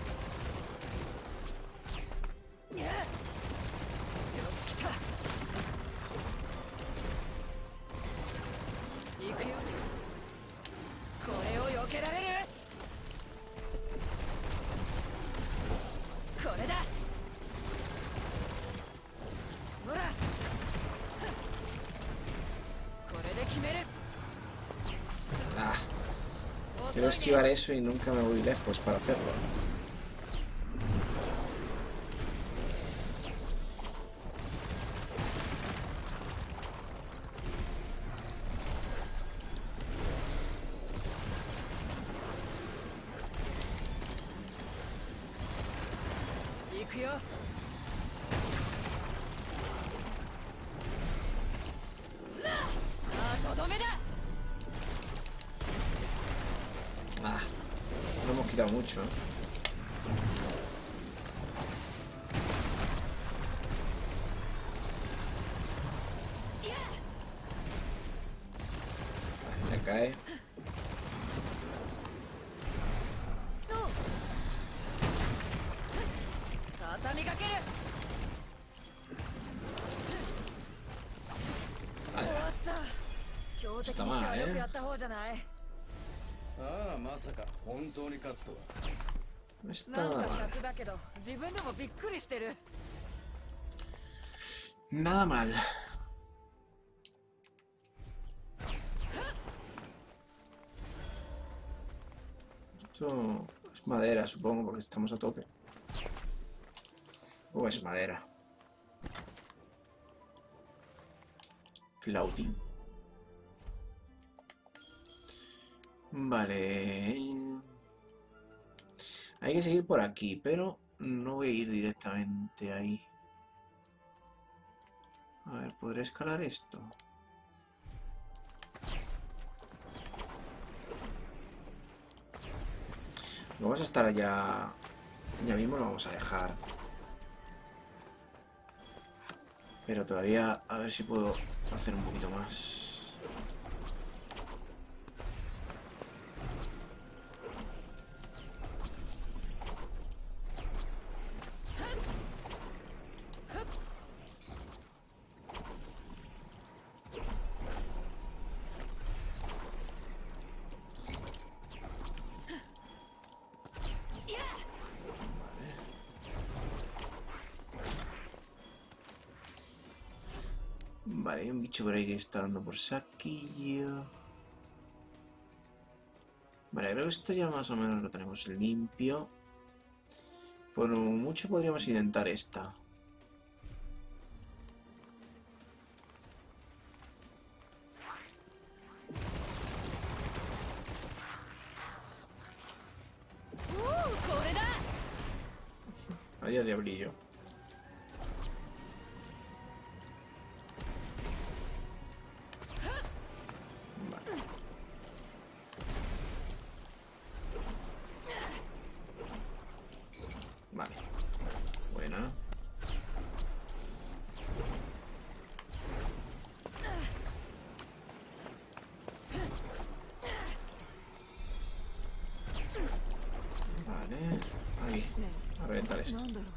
Ah. Quiero esquivar eso y nunca me voy lejos para hacerlo. Ah, no hemos quitado mucho, ¿eh? Ahí le cae. Está mal, ¿eh? ああ、まさか本当に勝つとは。 No está なん nada か mal. 尺だけど自分でもびっくりしてる。 Nada mal. Esto es madera, supongo, porque estamos a tope. O es madera. Flautín. Vale. Hay que seguir por aquí, pero no voy a ir directamente ahí. A ver, ¿podré escalar esto? Vamos a estar allá. Ya mismo lo vamos a dejar. Pero todavía a ver si puedo hacer un poquito más. Vale, hay un bicho por ahí que está dando por saquillo. Vale, creo que esto ya más o menos lo tenemos limpio. Por mucho podríamos intentar esta. Adiós, diablillo. Vale. Buena. Vale. Ahí. A reventar esto.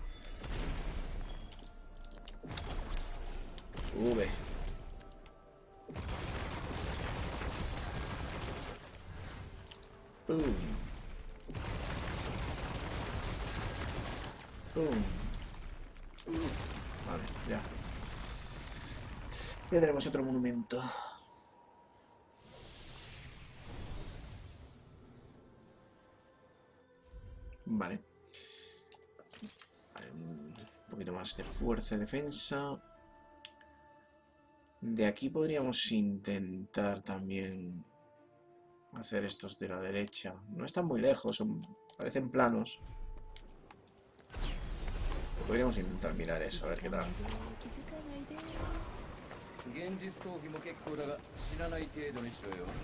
Sube. Boom. Boom. Vale, ya. Ya tenemos otro monumento. Vale. Vale, un poquito más de fuerza y defensa. De aquí podríamos intentar también hacer estos de la derecha. No están muy lejos, son, parecen planos. Podríamos intentar mirar eso, a ver qué tal. 現実逃避も結構だが死なない程度にしろよ。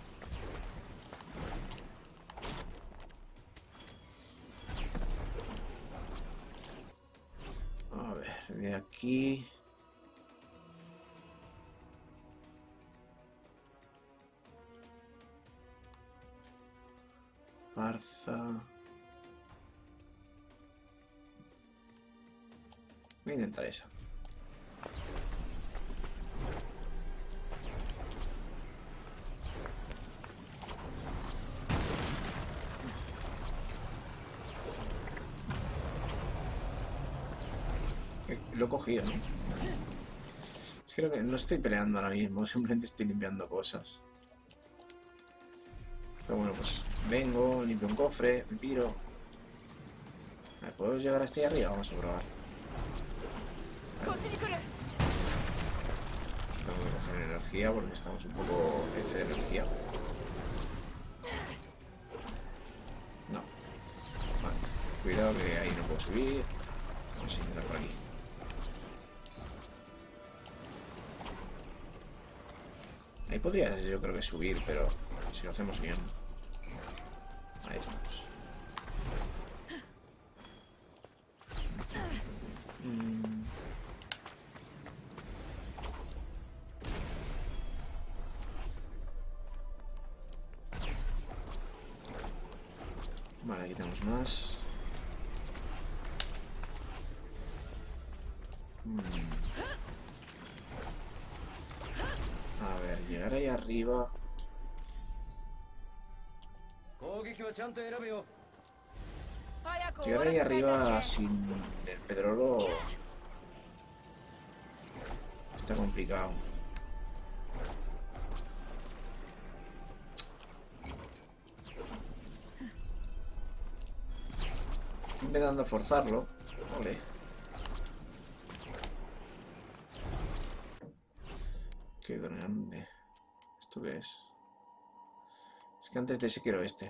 A ver, de aquí. Barza. Voy a intentar esa. Lo he cogido, ¿no? Es que creo que no estoy peleando ahora mismo, simplemente estoy limpiando cosas. Pero bueno, pues vengo, limpio un cofre, me piro. A ver, ¿puedo llegar hasta ahí arriba? Vamos a probar. Vale. Tengo que coger energía porque estamos un poco F de energía. No. Vale, cuidado que ahí no puedo subir. Vamos a intentar por aquí. Ahí podría yo creo que subir, pero si lo hacemos bien. Ahí estamos. Mm. Vale, aquí tenemos más. Mm. A ver, llegar ahí arriba. Llegar ahí arriba sin el pedrolo está complicado. Estoy intentando forzarlo. Vale. Qué grande. ¿Esto qué es? Es que antes de ese quiero este.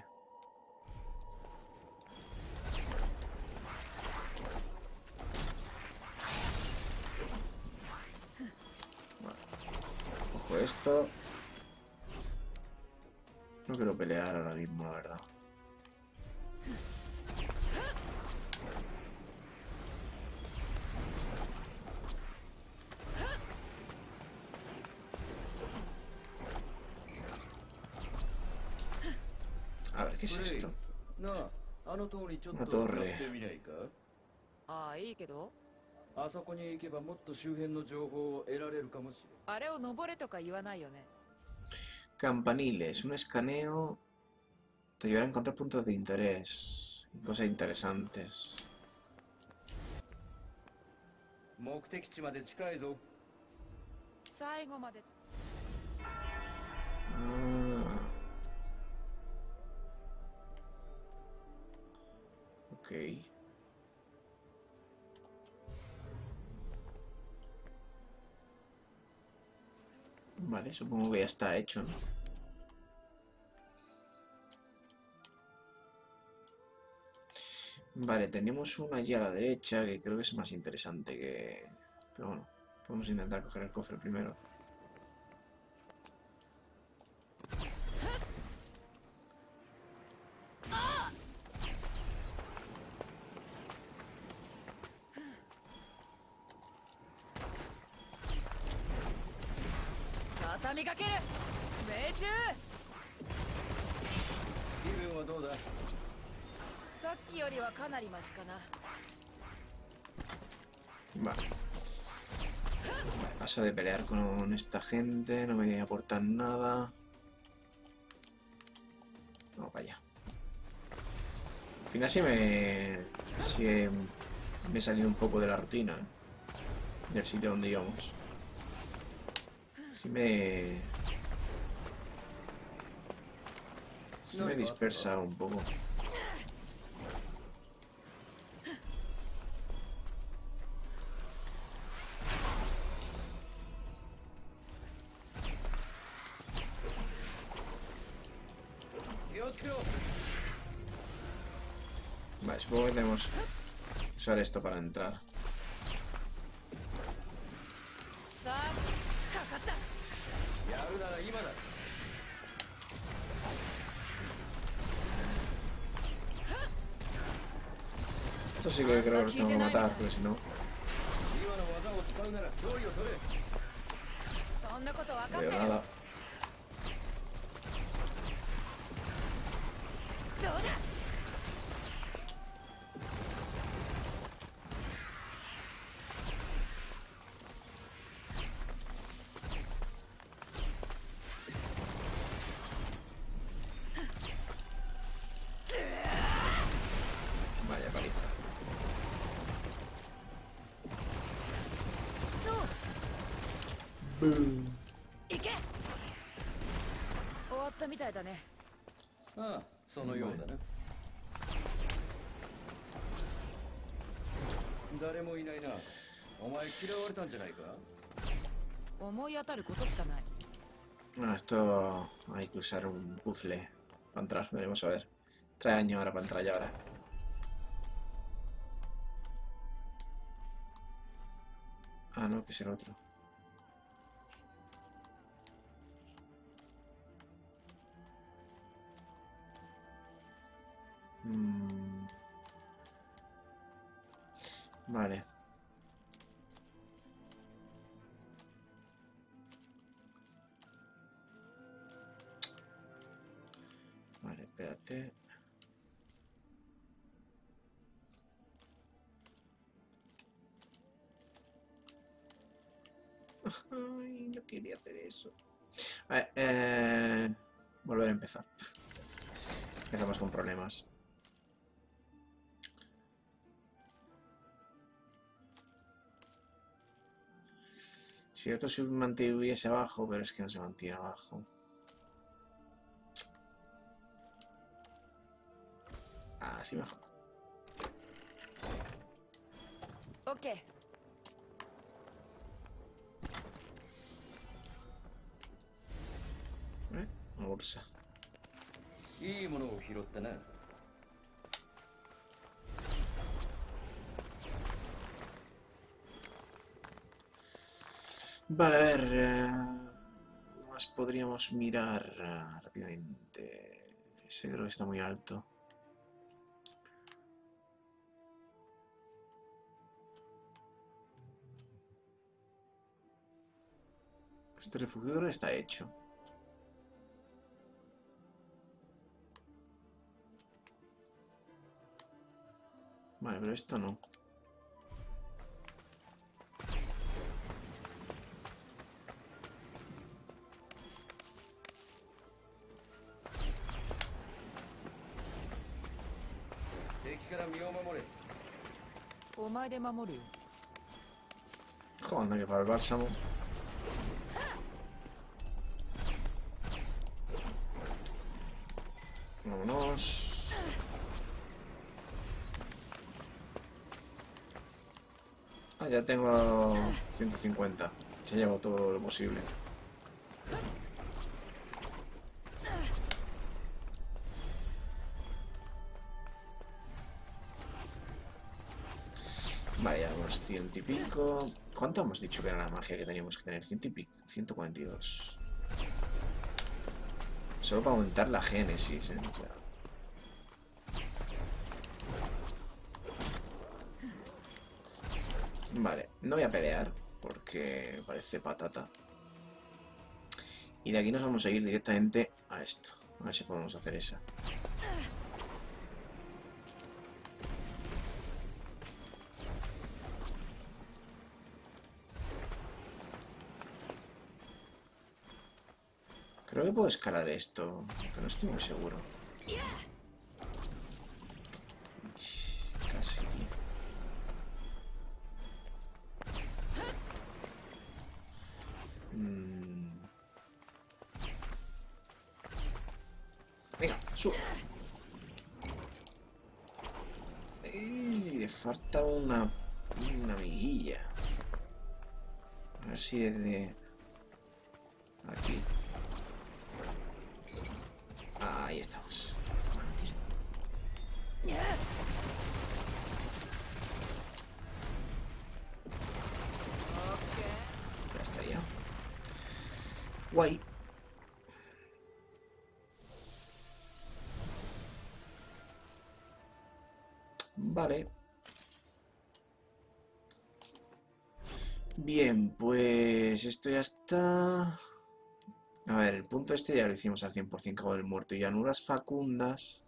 Vale. Cojo esto. No quiero pelear ahora mismo, la verdad. A ver, ¿qué es esto? Una torre. Campaniles, un escaneo te ayudará a encontrar puntos de interés y cosas interesantes. Ah. Ok. Vale, supongo que ya está hecho, ¿no? Vale, tenemos una allí a la derecha que creo que es más interesante que... Pero bueno, podemos intentar coger el cofre primero. Vale. Paso de pelear con esta gente, no me aportan nada. Vamos para allá. Al final sí me... sí me he salido un poco de la rutina, ¿eh? Del sitio donde íbamos. Sí me... sí me dispersa un poco. Vale, supongo que tenemos que usar esto para entrar. Esto sí que creo que los tengo que matar, porque si no... No veo nada. Vaya paliza. Boom. 終わったみたいだね。 ああ、そのようだな。誰もいないな。お前嫌われたんじゃないか？ 思い当たることしかない。 Ah, esto hay que usar un puzzle para entrar, veremos a ver. Trae años ahora para entrar ya ahora. Ah, no, que es el otro. Mm. Vale. Vale, espérate. Ay, no quería hacer eso. Vale, eh... volver a empezar. Empezamos con problemas. Si otro se mantuviese abajo, pero es que no se mantiene abajo. Así mejor. Ok. ¿Eh? Una bolsa. いいものを拾ったな。 Vale, a ver. Eh, más podríamos mirar uh, rápidamente. Ese creo que está muy alto. Este refugio creo que está hecho. Vale, pero esto no. Joder, que para el bálsamo. Vámonos. Ah, ya tengo ciento cincuenta. Ya llevo todo lo posible. Vaya, unos ciento y pico. ¿Cuánto hemos dicho que era la magia que teníamos que tener? Ciento y pico. ciento cuarenta y dos. Solo para aumentar la génesis, ¿eh? Claro. Vale, no voy a pelear porque parece patata. Y de aquí nos vamos a ir directamente a esto. A ver si podemos hacer esa. Creo que puedo escalar esto, pero no estoy muy seguro. Casi, tío. Mm. Venga, sube. Y le falta una, una miguilla. A ver si desde aquí. Ahí estamos. Ya estaría. Guay. Vale. Bien, pues esto ya está. A ver, el punto este ya lo hicimos al cien por cien, Cabo del Muerto. Y llanuras facundas.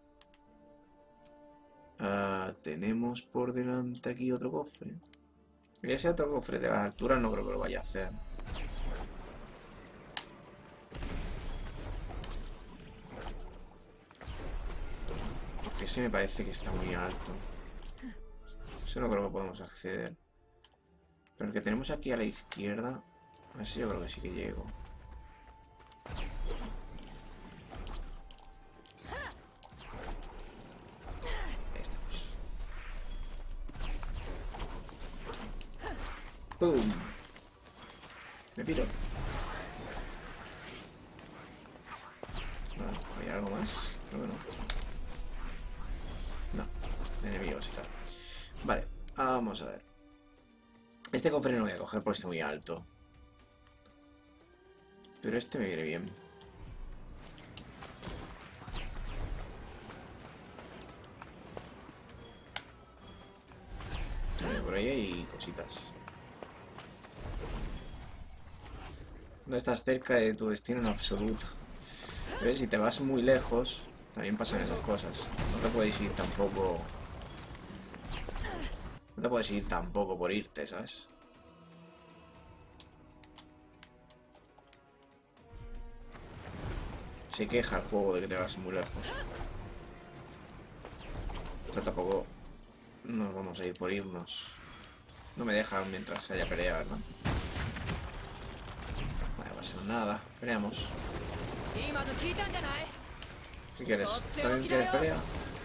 Uh, tenemos por delante aquí otro cofre. Y ese otro cofre de las alturas no creo que lo vaya a hacer. Porque ese me parece que está muy alto. Eso no creo que podamos acceder. Pero el que tenemos aquí a la izquierda, a ese yo creo que sí que llego. Ahí estamos. ¡Pum! Me piro. Bueno, ¿hay algo más? Creo que no. No, enemigos y tal. Vale, vamos a ver. Este cofre no voy a coger porque está muy alto. Pero este me viene bien. Por ahí hay cositas. No estás cerca de tu destino en absoluto. ¿Ves? Si te vas muy lejos, también pasan esas cosas. No te puedes ir tampoco... No te puedes ir tampoco por irte, ¿sabes? Se queja el juego de que te vas muy lejos. Pero tampoco nos vamos a ir por irnos. No me dejan mientras haya pelea, ¿verdad? Vale, va a ser nada. Peleamos. ¿Qué quieres? ¿También quieres pelea?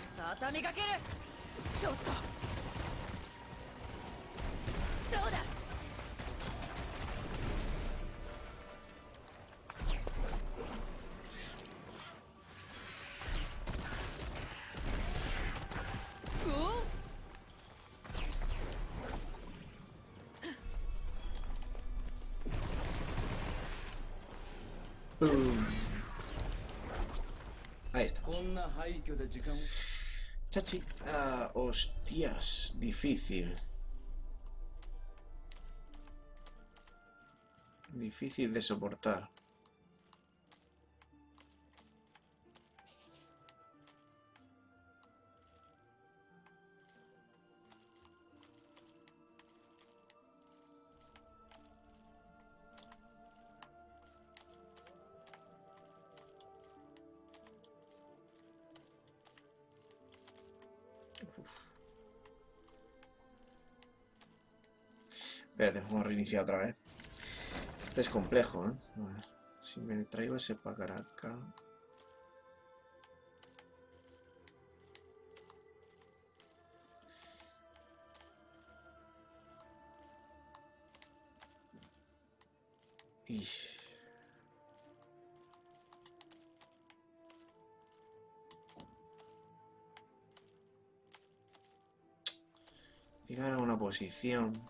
Boom. Ahí está. Chachi. Ah, hostias. Difícil. Difícil de soportar. Uf. Espérate, vamos a reiniciar otra vez. Este es complejo, ¿eh? A ver, si me traigo ese para acá. Y... tirar a una posición.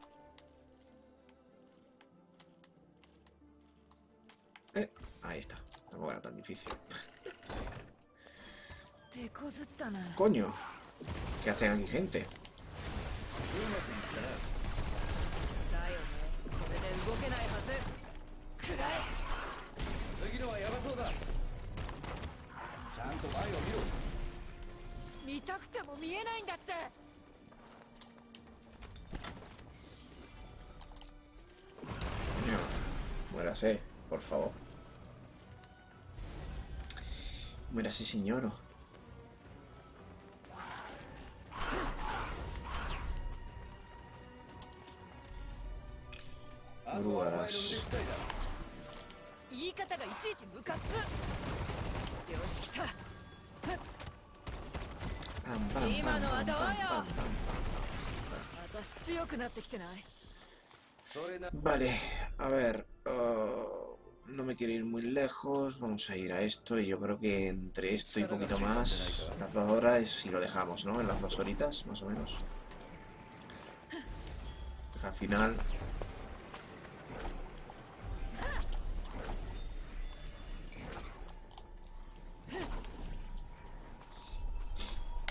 Eh, ahí está. Tampoco era tan difícil. Coño. ¿Qué hacen aquí gente? Coño, muérase, por favor. Muérase, señor. Grúas. Pam, pam, pam, pam, pam, pam, pam. Vale, a ver. Uh, no me quiero ir muy lejos. Vamos a ir a esto. Y yo creo que entre esto y poquito más, las dos horas es si lo dejamos, ¿no? En las dos horitas, más o menos. Al final.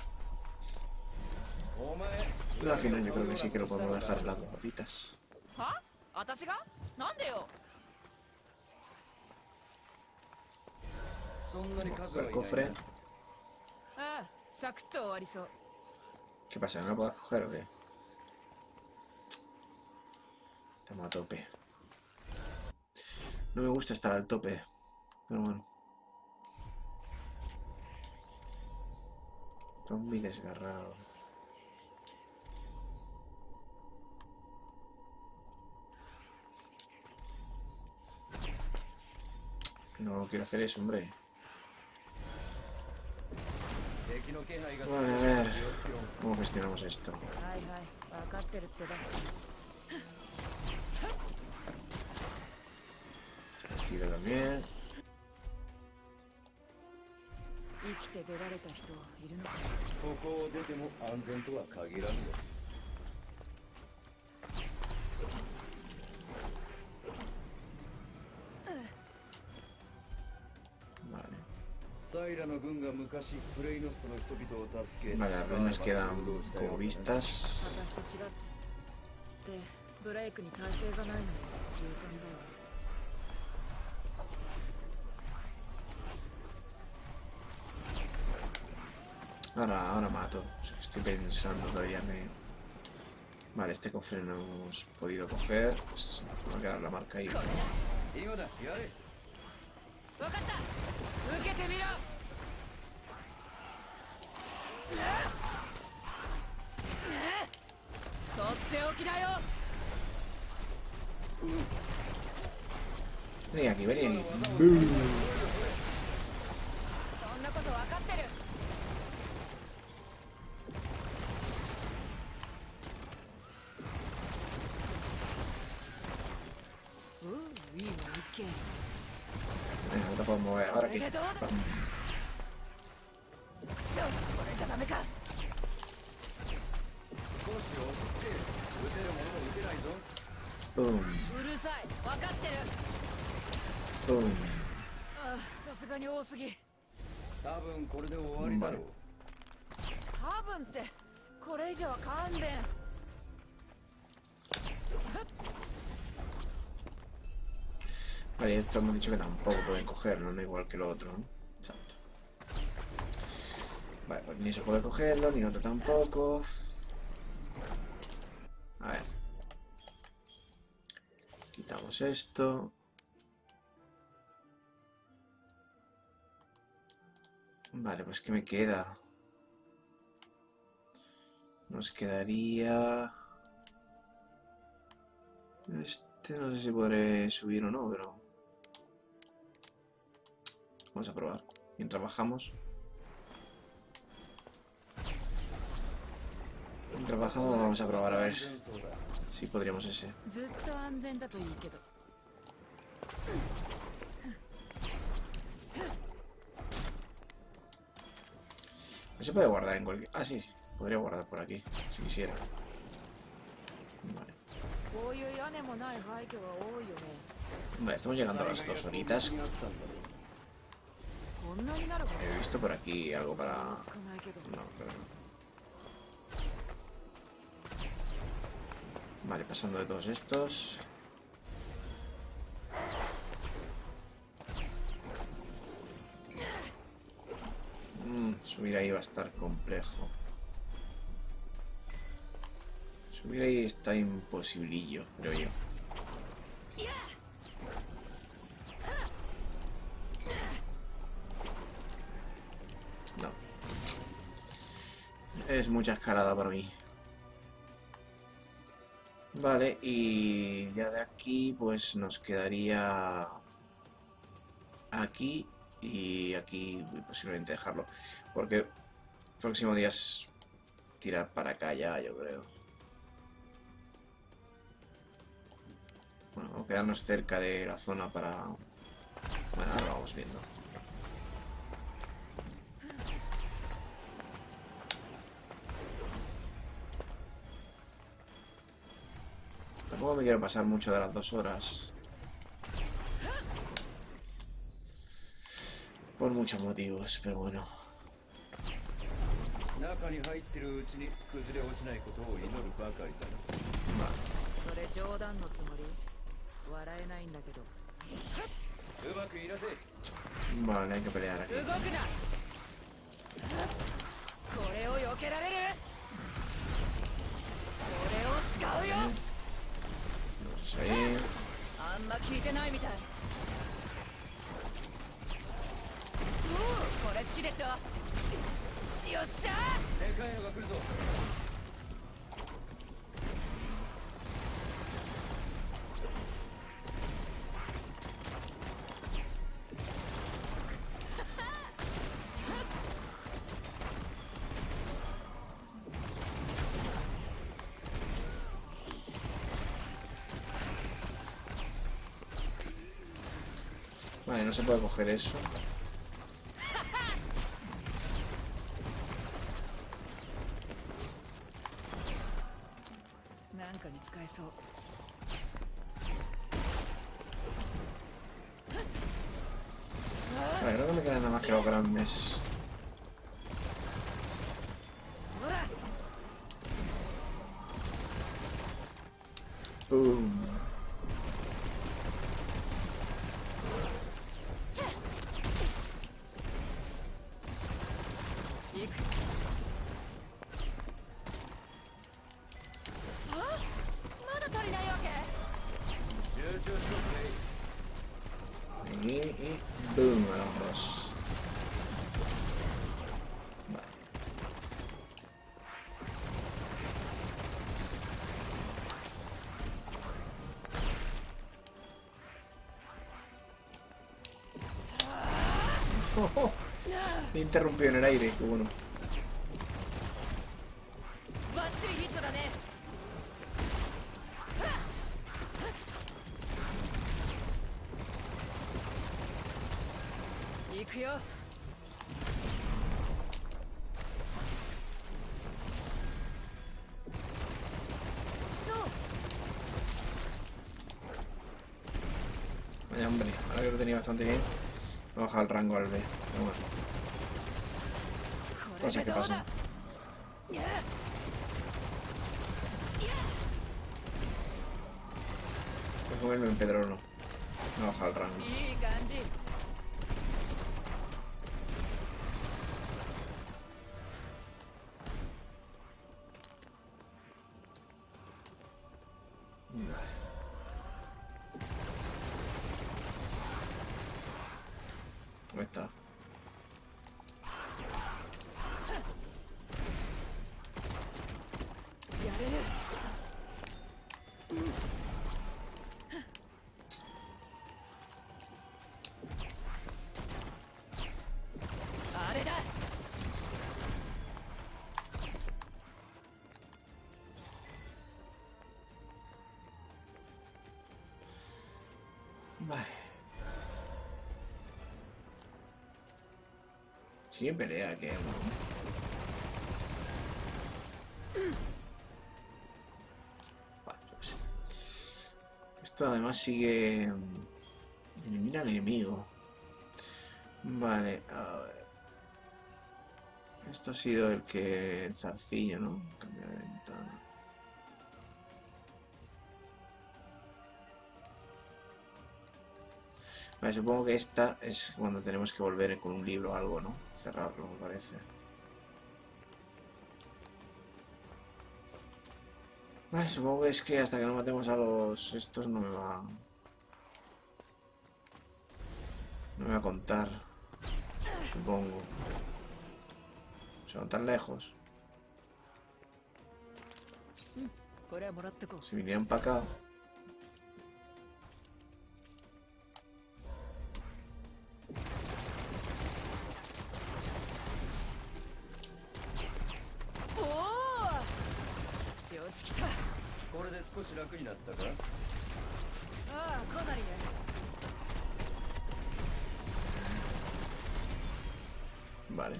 Al final yo creo que sí que lo podemos dejar en las dos horitas. 私がなんでよ。 El cofre. Ah, sacuto orizo. ¿Qué pasa? ¿No lo puedo coger o qué? Estamos a tope. No me gusta estar al tope, pero bueno. Zombie desgarrado. No quiero hacer eso, hombre. Vale, a ver. ¿Cómo gestionamos esto? Tranquilo también. Vale, las ruinas quedan como vistas. Ahora, ahora mato. Estoy pensando todavía me... Vale, este cofre no hemos podido coger. Pues va a quedar la marca ahí. Vení aquí, vení aquí. ¡Bum! Venga, no te puedo mover. Ahora aquí. Boom. Boom. Vale. Vale, esto hemos dicho que tampoco pueden cogerlo, no igual que lo otro, ¿no? Exacto. Vale, pues ni eso puede cogerlo, ni el otro tampoco. A ver. Quitamos esto. Vale, pues ¿qué me queda? Nos quedaría... Este no sé si podré subir o no, pero... Vamos a probar. Mientras bajamos. Mientras bajamos vamos a probar a ver si podríamos ese. No se puede guardar en cualquier... Ah, sí, sí. Podría guardar por aquí, si quisiera. Vale. Vale, estamos llegando a las dos horitas. He visto por aquí algo para... No, creo que no. Vale, pasando de todos estos. Mm, subir ahí va a estar complejo. Subir ahí está imposibilillo, creo yo. No. Es mucha escalada para mí. Vale, y ya de aquí pues nos quedaría aquí y aquí posiblemente dejarlo. Porque el próximo día es tirar para acá ya, yo creo. Bueno, vamos a quedarnos cerca de la zona para... Bueno, ahora lo vamos viendo. Tampoco me quiero pasar mucho de las dos horas. Por muchos motivos, pero bueno. Vale. Vale, hay que pelear aquí. Vamos ahí. Vale, no se puede coger eso. Vale, creo que me quedan nada más que los grandes. Boom. Y, y boom a los dos. Vale. Oh, oh. Me interrumpió en el aire, qué bueno. Vaya hombre, ahora que lo tenía bastante bien, me baja el rango al B. Pero bueno. Cosas que pasan. Voy a comerme un pedrolo. Me baja el rango. ¿Cómo está? Vale. Sigue pelea, que no. Vale, yo qué sé. Esto además sigue. Elimina al enemigo. Vale, a ver. Esto ha sido el que. El zarcillo, ¿no? Cambia de ventana. Vale, supongo que esta es cuando tenemos que volver con un libro o algo, ¿no? Cerrarlo, me parece. Vale, supongo que es que hasta que no matemos a los... estos no me va... No me va a contar. Supongo. Son tan lejos. Si vinieran para acá... Vale.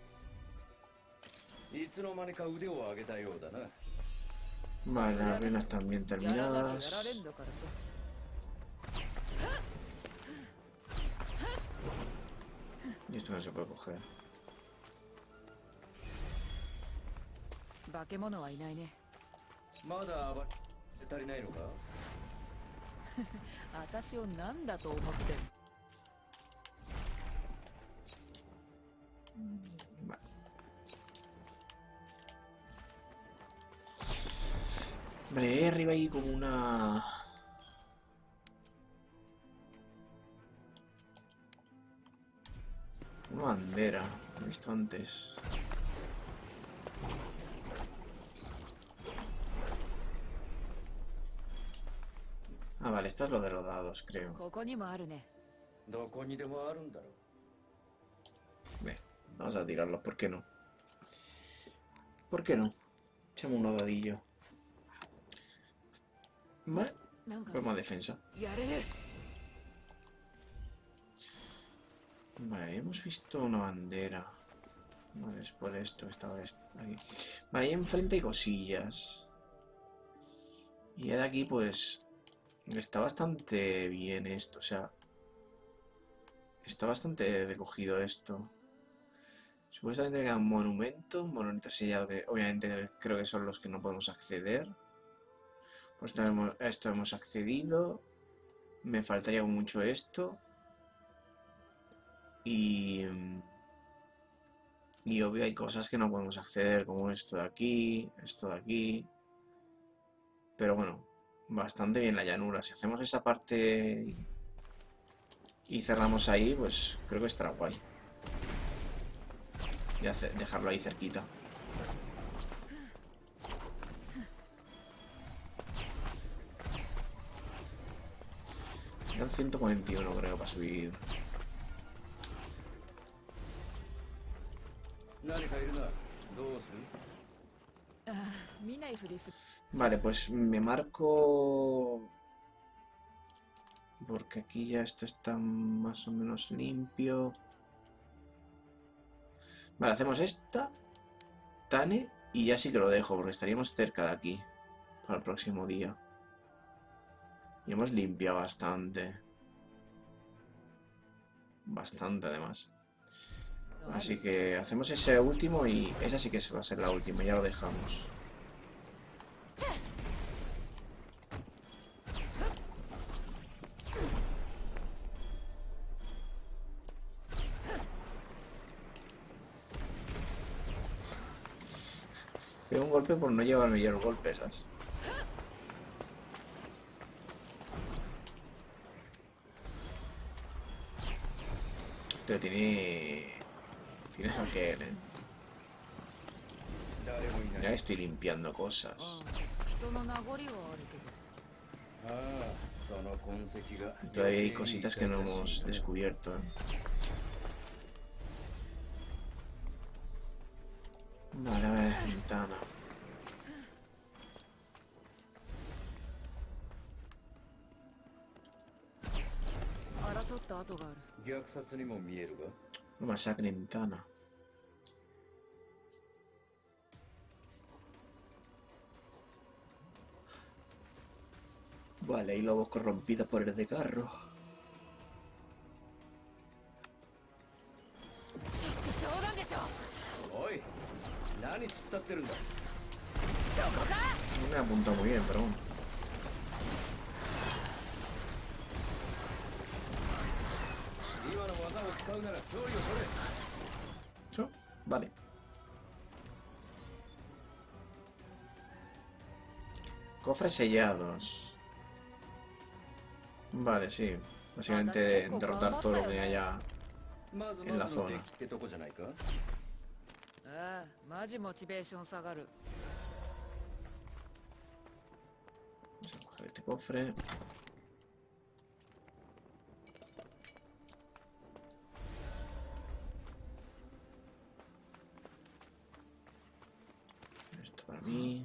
Vale, las ruinas también terminadas. Y esto no se puede coger. 私を何だと思ってる。 Vale. Vale, ahí arriba hay como una... Una bandera, lo he visto antes. Ah, vale, esto es lo de los dados, creo. Ve, vamos a tirarlos, ¿por qué no? ¿Por qué no? Echamos un dadillo. Vale, pues más defensa. Vale, hemos visto una bandera. Vale, es por esto, esta vez aquí. Vale, ahí enfrente hay cosillas. Y de aquí, pues... Está bastante bien esto, o sea... Está bastante recogido esto. Supuestamente queda un monumento, un monolito sellado que obviamente creo que son los que no podemos acceder. Pues esto hemos, esto hemos accedido. Me faltaría mucho esto. Y... Y obvio hay cosas que no podemos acceder, como esto de aquí, esto de aquí. Pero bueno, bastante bien la llanura. Si hacemos esa parte y cerramos ahí, pues creo que estará guay. Y hacer, dejarlo ahí cerquita. Quedan ciento cuarenta y uno creo para subir. Vale, pues me marco... Porque aquí ya esto está más o menos limpio. Vale, hacemos esta, Tane, y ya sí que lo dejo, porque estaríamos cerca de aquí para el próximo día. Y hemos limpiado bastante. Bastante, además. Así que hacemos ese último y esa sí que va a ser la última, ya lo dejamos. Pego un golpe por no llevarme yo los golpes, ¿sabes? Pero tiene... Tiene aquel, ¿eh? Ya estoy limpiando cosas. Y todavía hay cositas que no hemos descubierto, ¿eh? Vale, a ver, ventana. Una masacre en Tana. Vale, hay lobos corrompidos por el de carro. No me ha apuntado muy bien, pero bueno. ¿Yo? Vale. Cofres sellados. Vale, sí. Básicamente derrotar todo lo que haya en la zona. Vamos a coger este cofre. Esto para mí.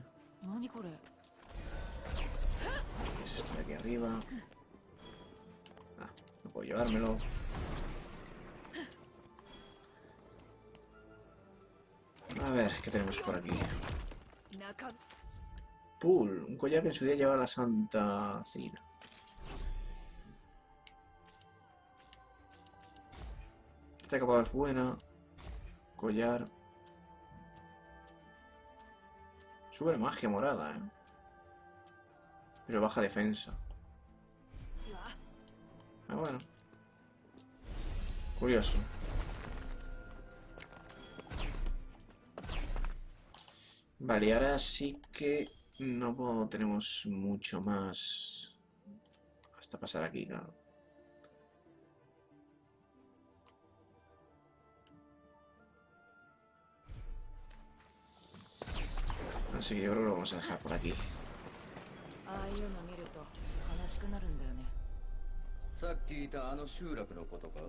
¿Qué es esto de aquí arriba? Ah, no puedo llevármelo. A ver, ¿qué tenemos por aquí? Pool, un collar que en su día lleva la Santa Cina. Esta capa es buena. Collar. Sube magia morada, ¿eh? Pero baja defensa. Ah, bueno. Curioso. Vale, y ahora sí que no tenemos mucho más hasta pasar aquí, claro. Así que yo creo que lo vamos a dejar por aquí. さっきいたあの集落のことか。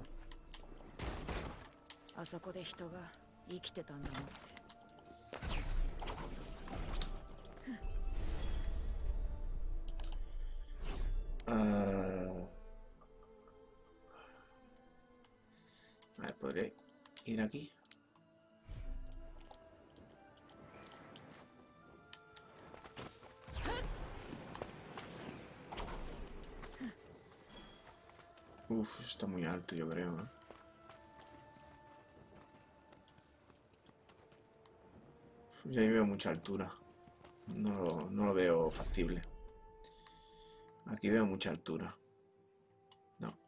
あそこで人が生きてたんだなって。 Uh... A ver, ¿podré ir aquí? Uf, está muy alto, yo creo, ¿eh? Uf, ya ahí veo mucha altura. No lo, no lo veo factible. Aquí veo mucha altura. No.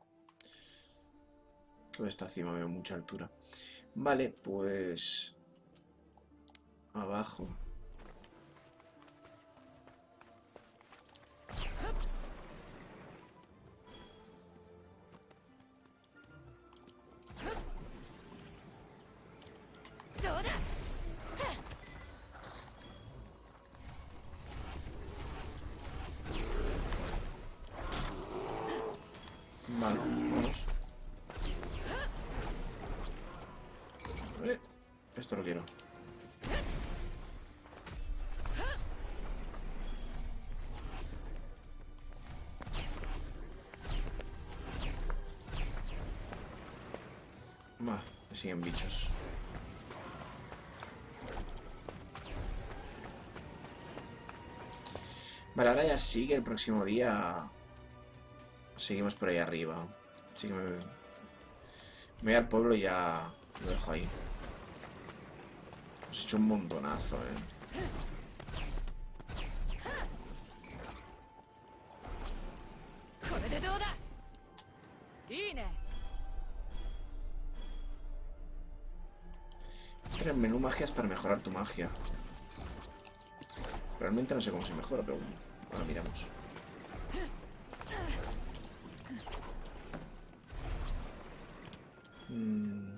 Toda esta cima veo mucha altura. Vale, pues... abajo. Vale, vamos. Eh, esto lo quiero. Va, me siguen bichos. Vale, ahora ya sí que el próximo día seguimos por ahí arriba. Así que me, me voy al pueblo y ya lo dejo ahí. Hemos hecho un montonazo, eh. Pero el menú magias para mejorar tu magia. Realmente no sé cómo se mejora, pero bueno, ahora miramos. Mm.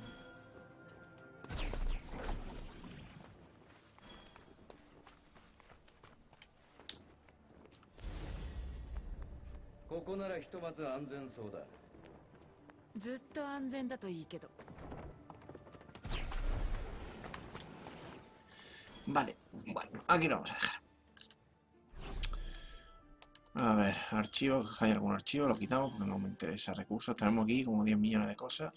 Vale, bueno, aquí lo vamos a dejar. A ver, archivo, hay algún archivo, lo quitamos porque no me interesa. Recursos, tenemos aquí como diez millones de cosas.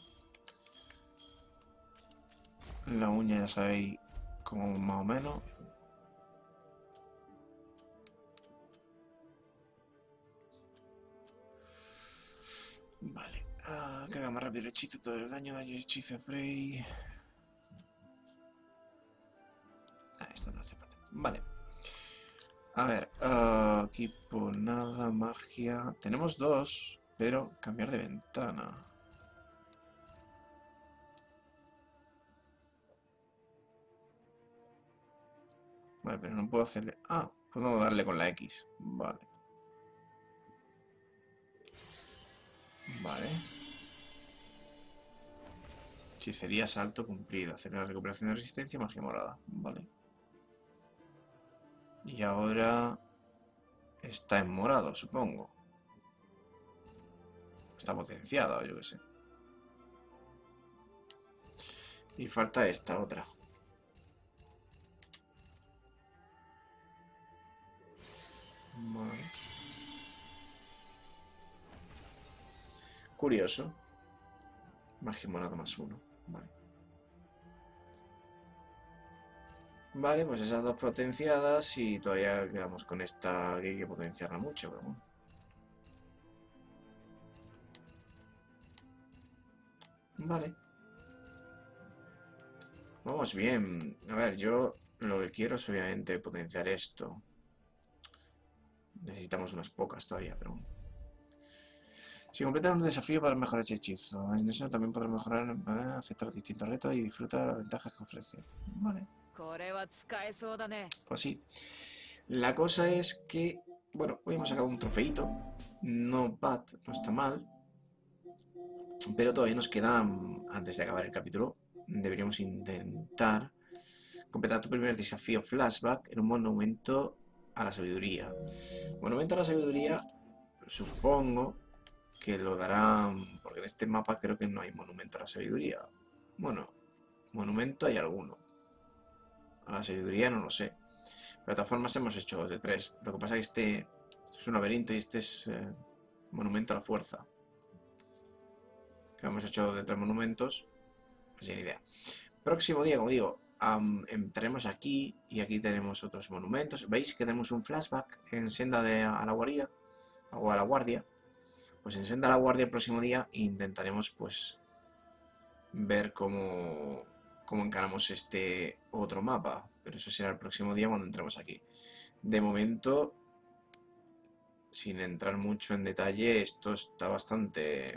La uña ya sabéis como más o menos. Vale, ah, que haga más rápido el hechizo, todo el daño, daño, hechizo, spray. Ah, esto no hace falta. Vale. A ver, uh, equipo, nada, magia. Tenemos dos, pero cambiar de ventana. Vale, pero no puedo hacerle... Ah, puedo darle con la X. Vale. Vale. Hechicería, salto cumplido. Hacer la recuperación de resistencia, magia morada. Vale. Y ahora... está en morado, supongo. Está potenciada, o yo qué sé. Y falta esta otra. Vale. Curioso. Magia morada más uno. Vale. Vale, pues esas dos potenciadas y todavía quedamos con esta que hay que potenciarla mucho, pero bueno. Vale. Vamos bien. A ver, yo lo que quiero es obviamente potenciar esto. Necesitamos unas pocas todavía, pero bueno. Si completas un desafío para mejorar ese hechizo, en eso también podrás mejorar, eh, aceptar los distintos retos y disfrutar de las ventajas que ofrece. Vale. Pues sí. La cosa es que, bueno, hoy hemos sacado un trofeito. No bad, no está mal. Pero todavía nos queda, antes de acabar el capítulo, deberíamos intentar completar tu primer desafío flashback en un monumento a la sabiduría. Monumento a la sabiduría, supongo que lo darán, porque en este mapa creo que no hay monumento a la sabiduría. Bueno, monumento hay alguno. A la sabiduría no lo sé. Pero de todas formas hemos hecho dos de tres. Lo que pasa es que este, este es un laberinto y este es eh, monumento a la fuerza. Que hemos hecho de tres monumentos. Sin idea. Próximo día, como digo, um, entraremos aquí y aquí tenemos otros monumentos. ¿Veis que tenemos un flashback en Senda de a la guarida? O a la guardia. Pues en Senda a la guardia el próximo día intentaremos pues ver cómo, cómo encaramos este otro mapa. Pero eso será el próximo día cuando entremos aquí. De momento, sin entrar mucho en detalle, esto está bastante...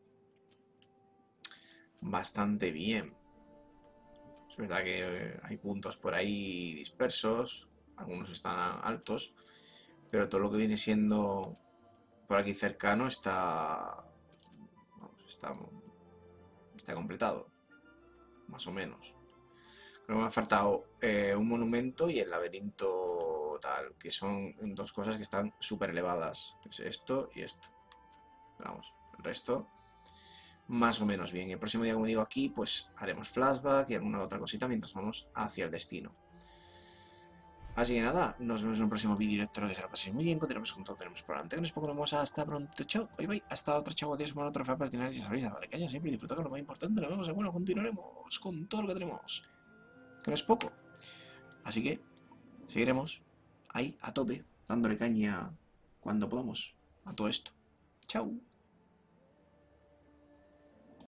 bastante bien. Es verdad que hay puntos por ahí dispersos, algunos están altos, pero todo lo que viene siendo por aquí cercano está, vamos, está, está completado, más o menos. Creo que me ha faltado eh, un monumento y el laberinto tal, que son dos cosas que están súper elevadas. Es esto y esto. Vamos, el resto... más o menos bien. El próximo día, como digo aquí, pues haremos flashback y alguna otra cosita mientras vamos hacia el destino. Así que nada, nos vemos en un próximo vídeo directo, que se lo paséis muy bien, continuamos con todo, tenemos por delante. Con esto ponemos hasta pronto, chao, bye bye, hasta otro, chao, adiós, bueno, otro para ya sabéis, a darle caña siempre y disfrutar con lo más importante, nos vemos, bueno, continuaremos con todo lo que tenemos, que no es poco. Así que seguiremos ahí a tope, dándole caña cuando podamos a todo esto. Chao.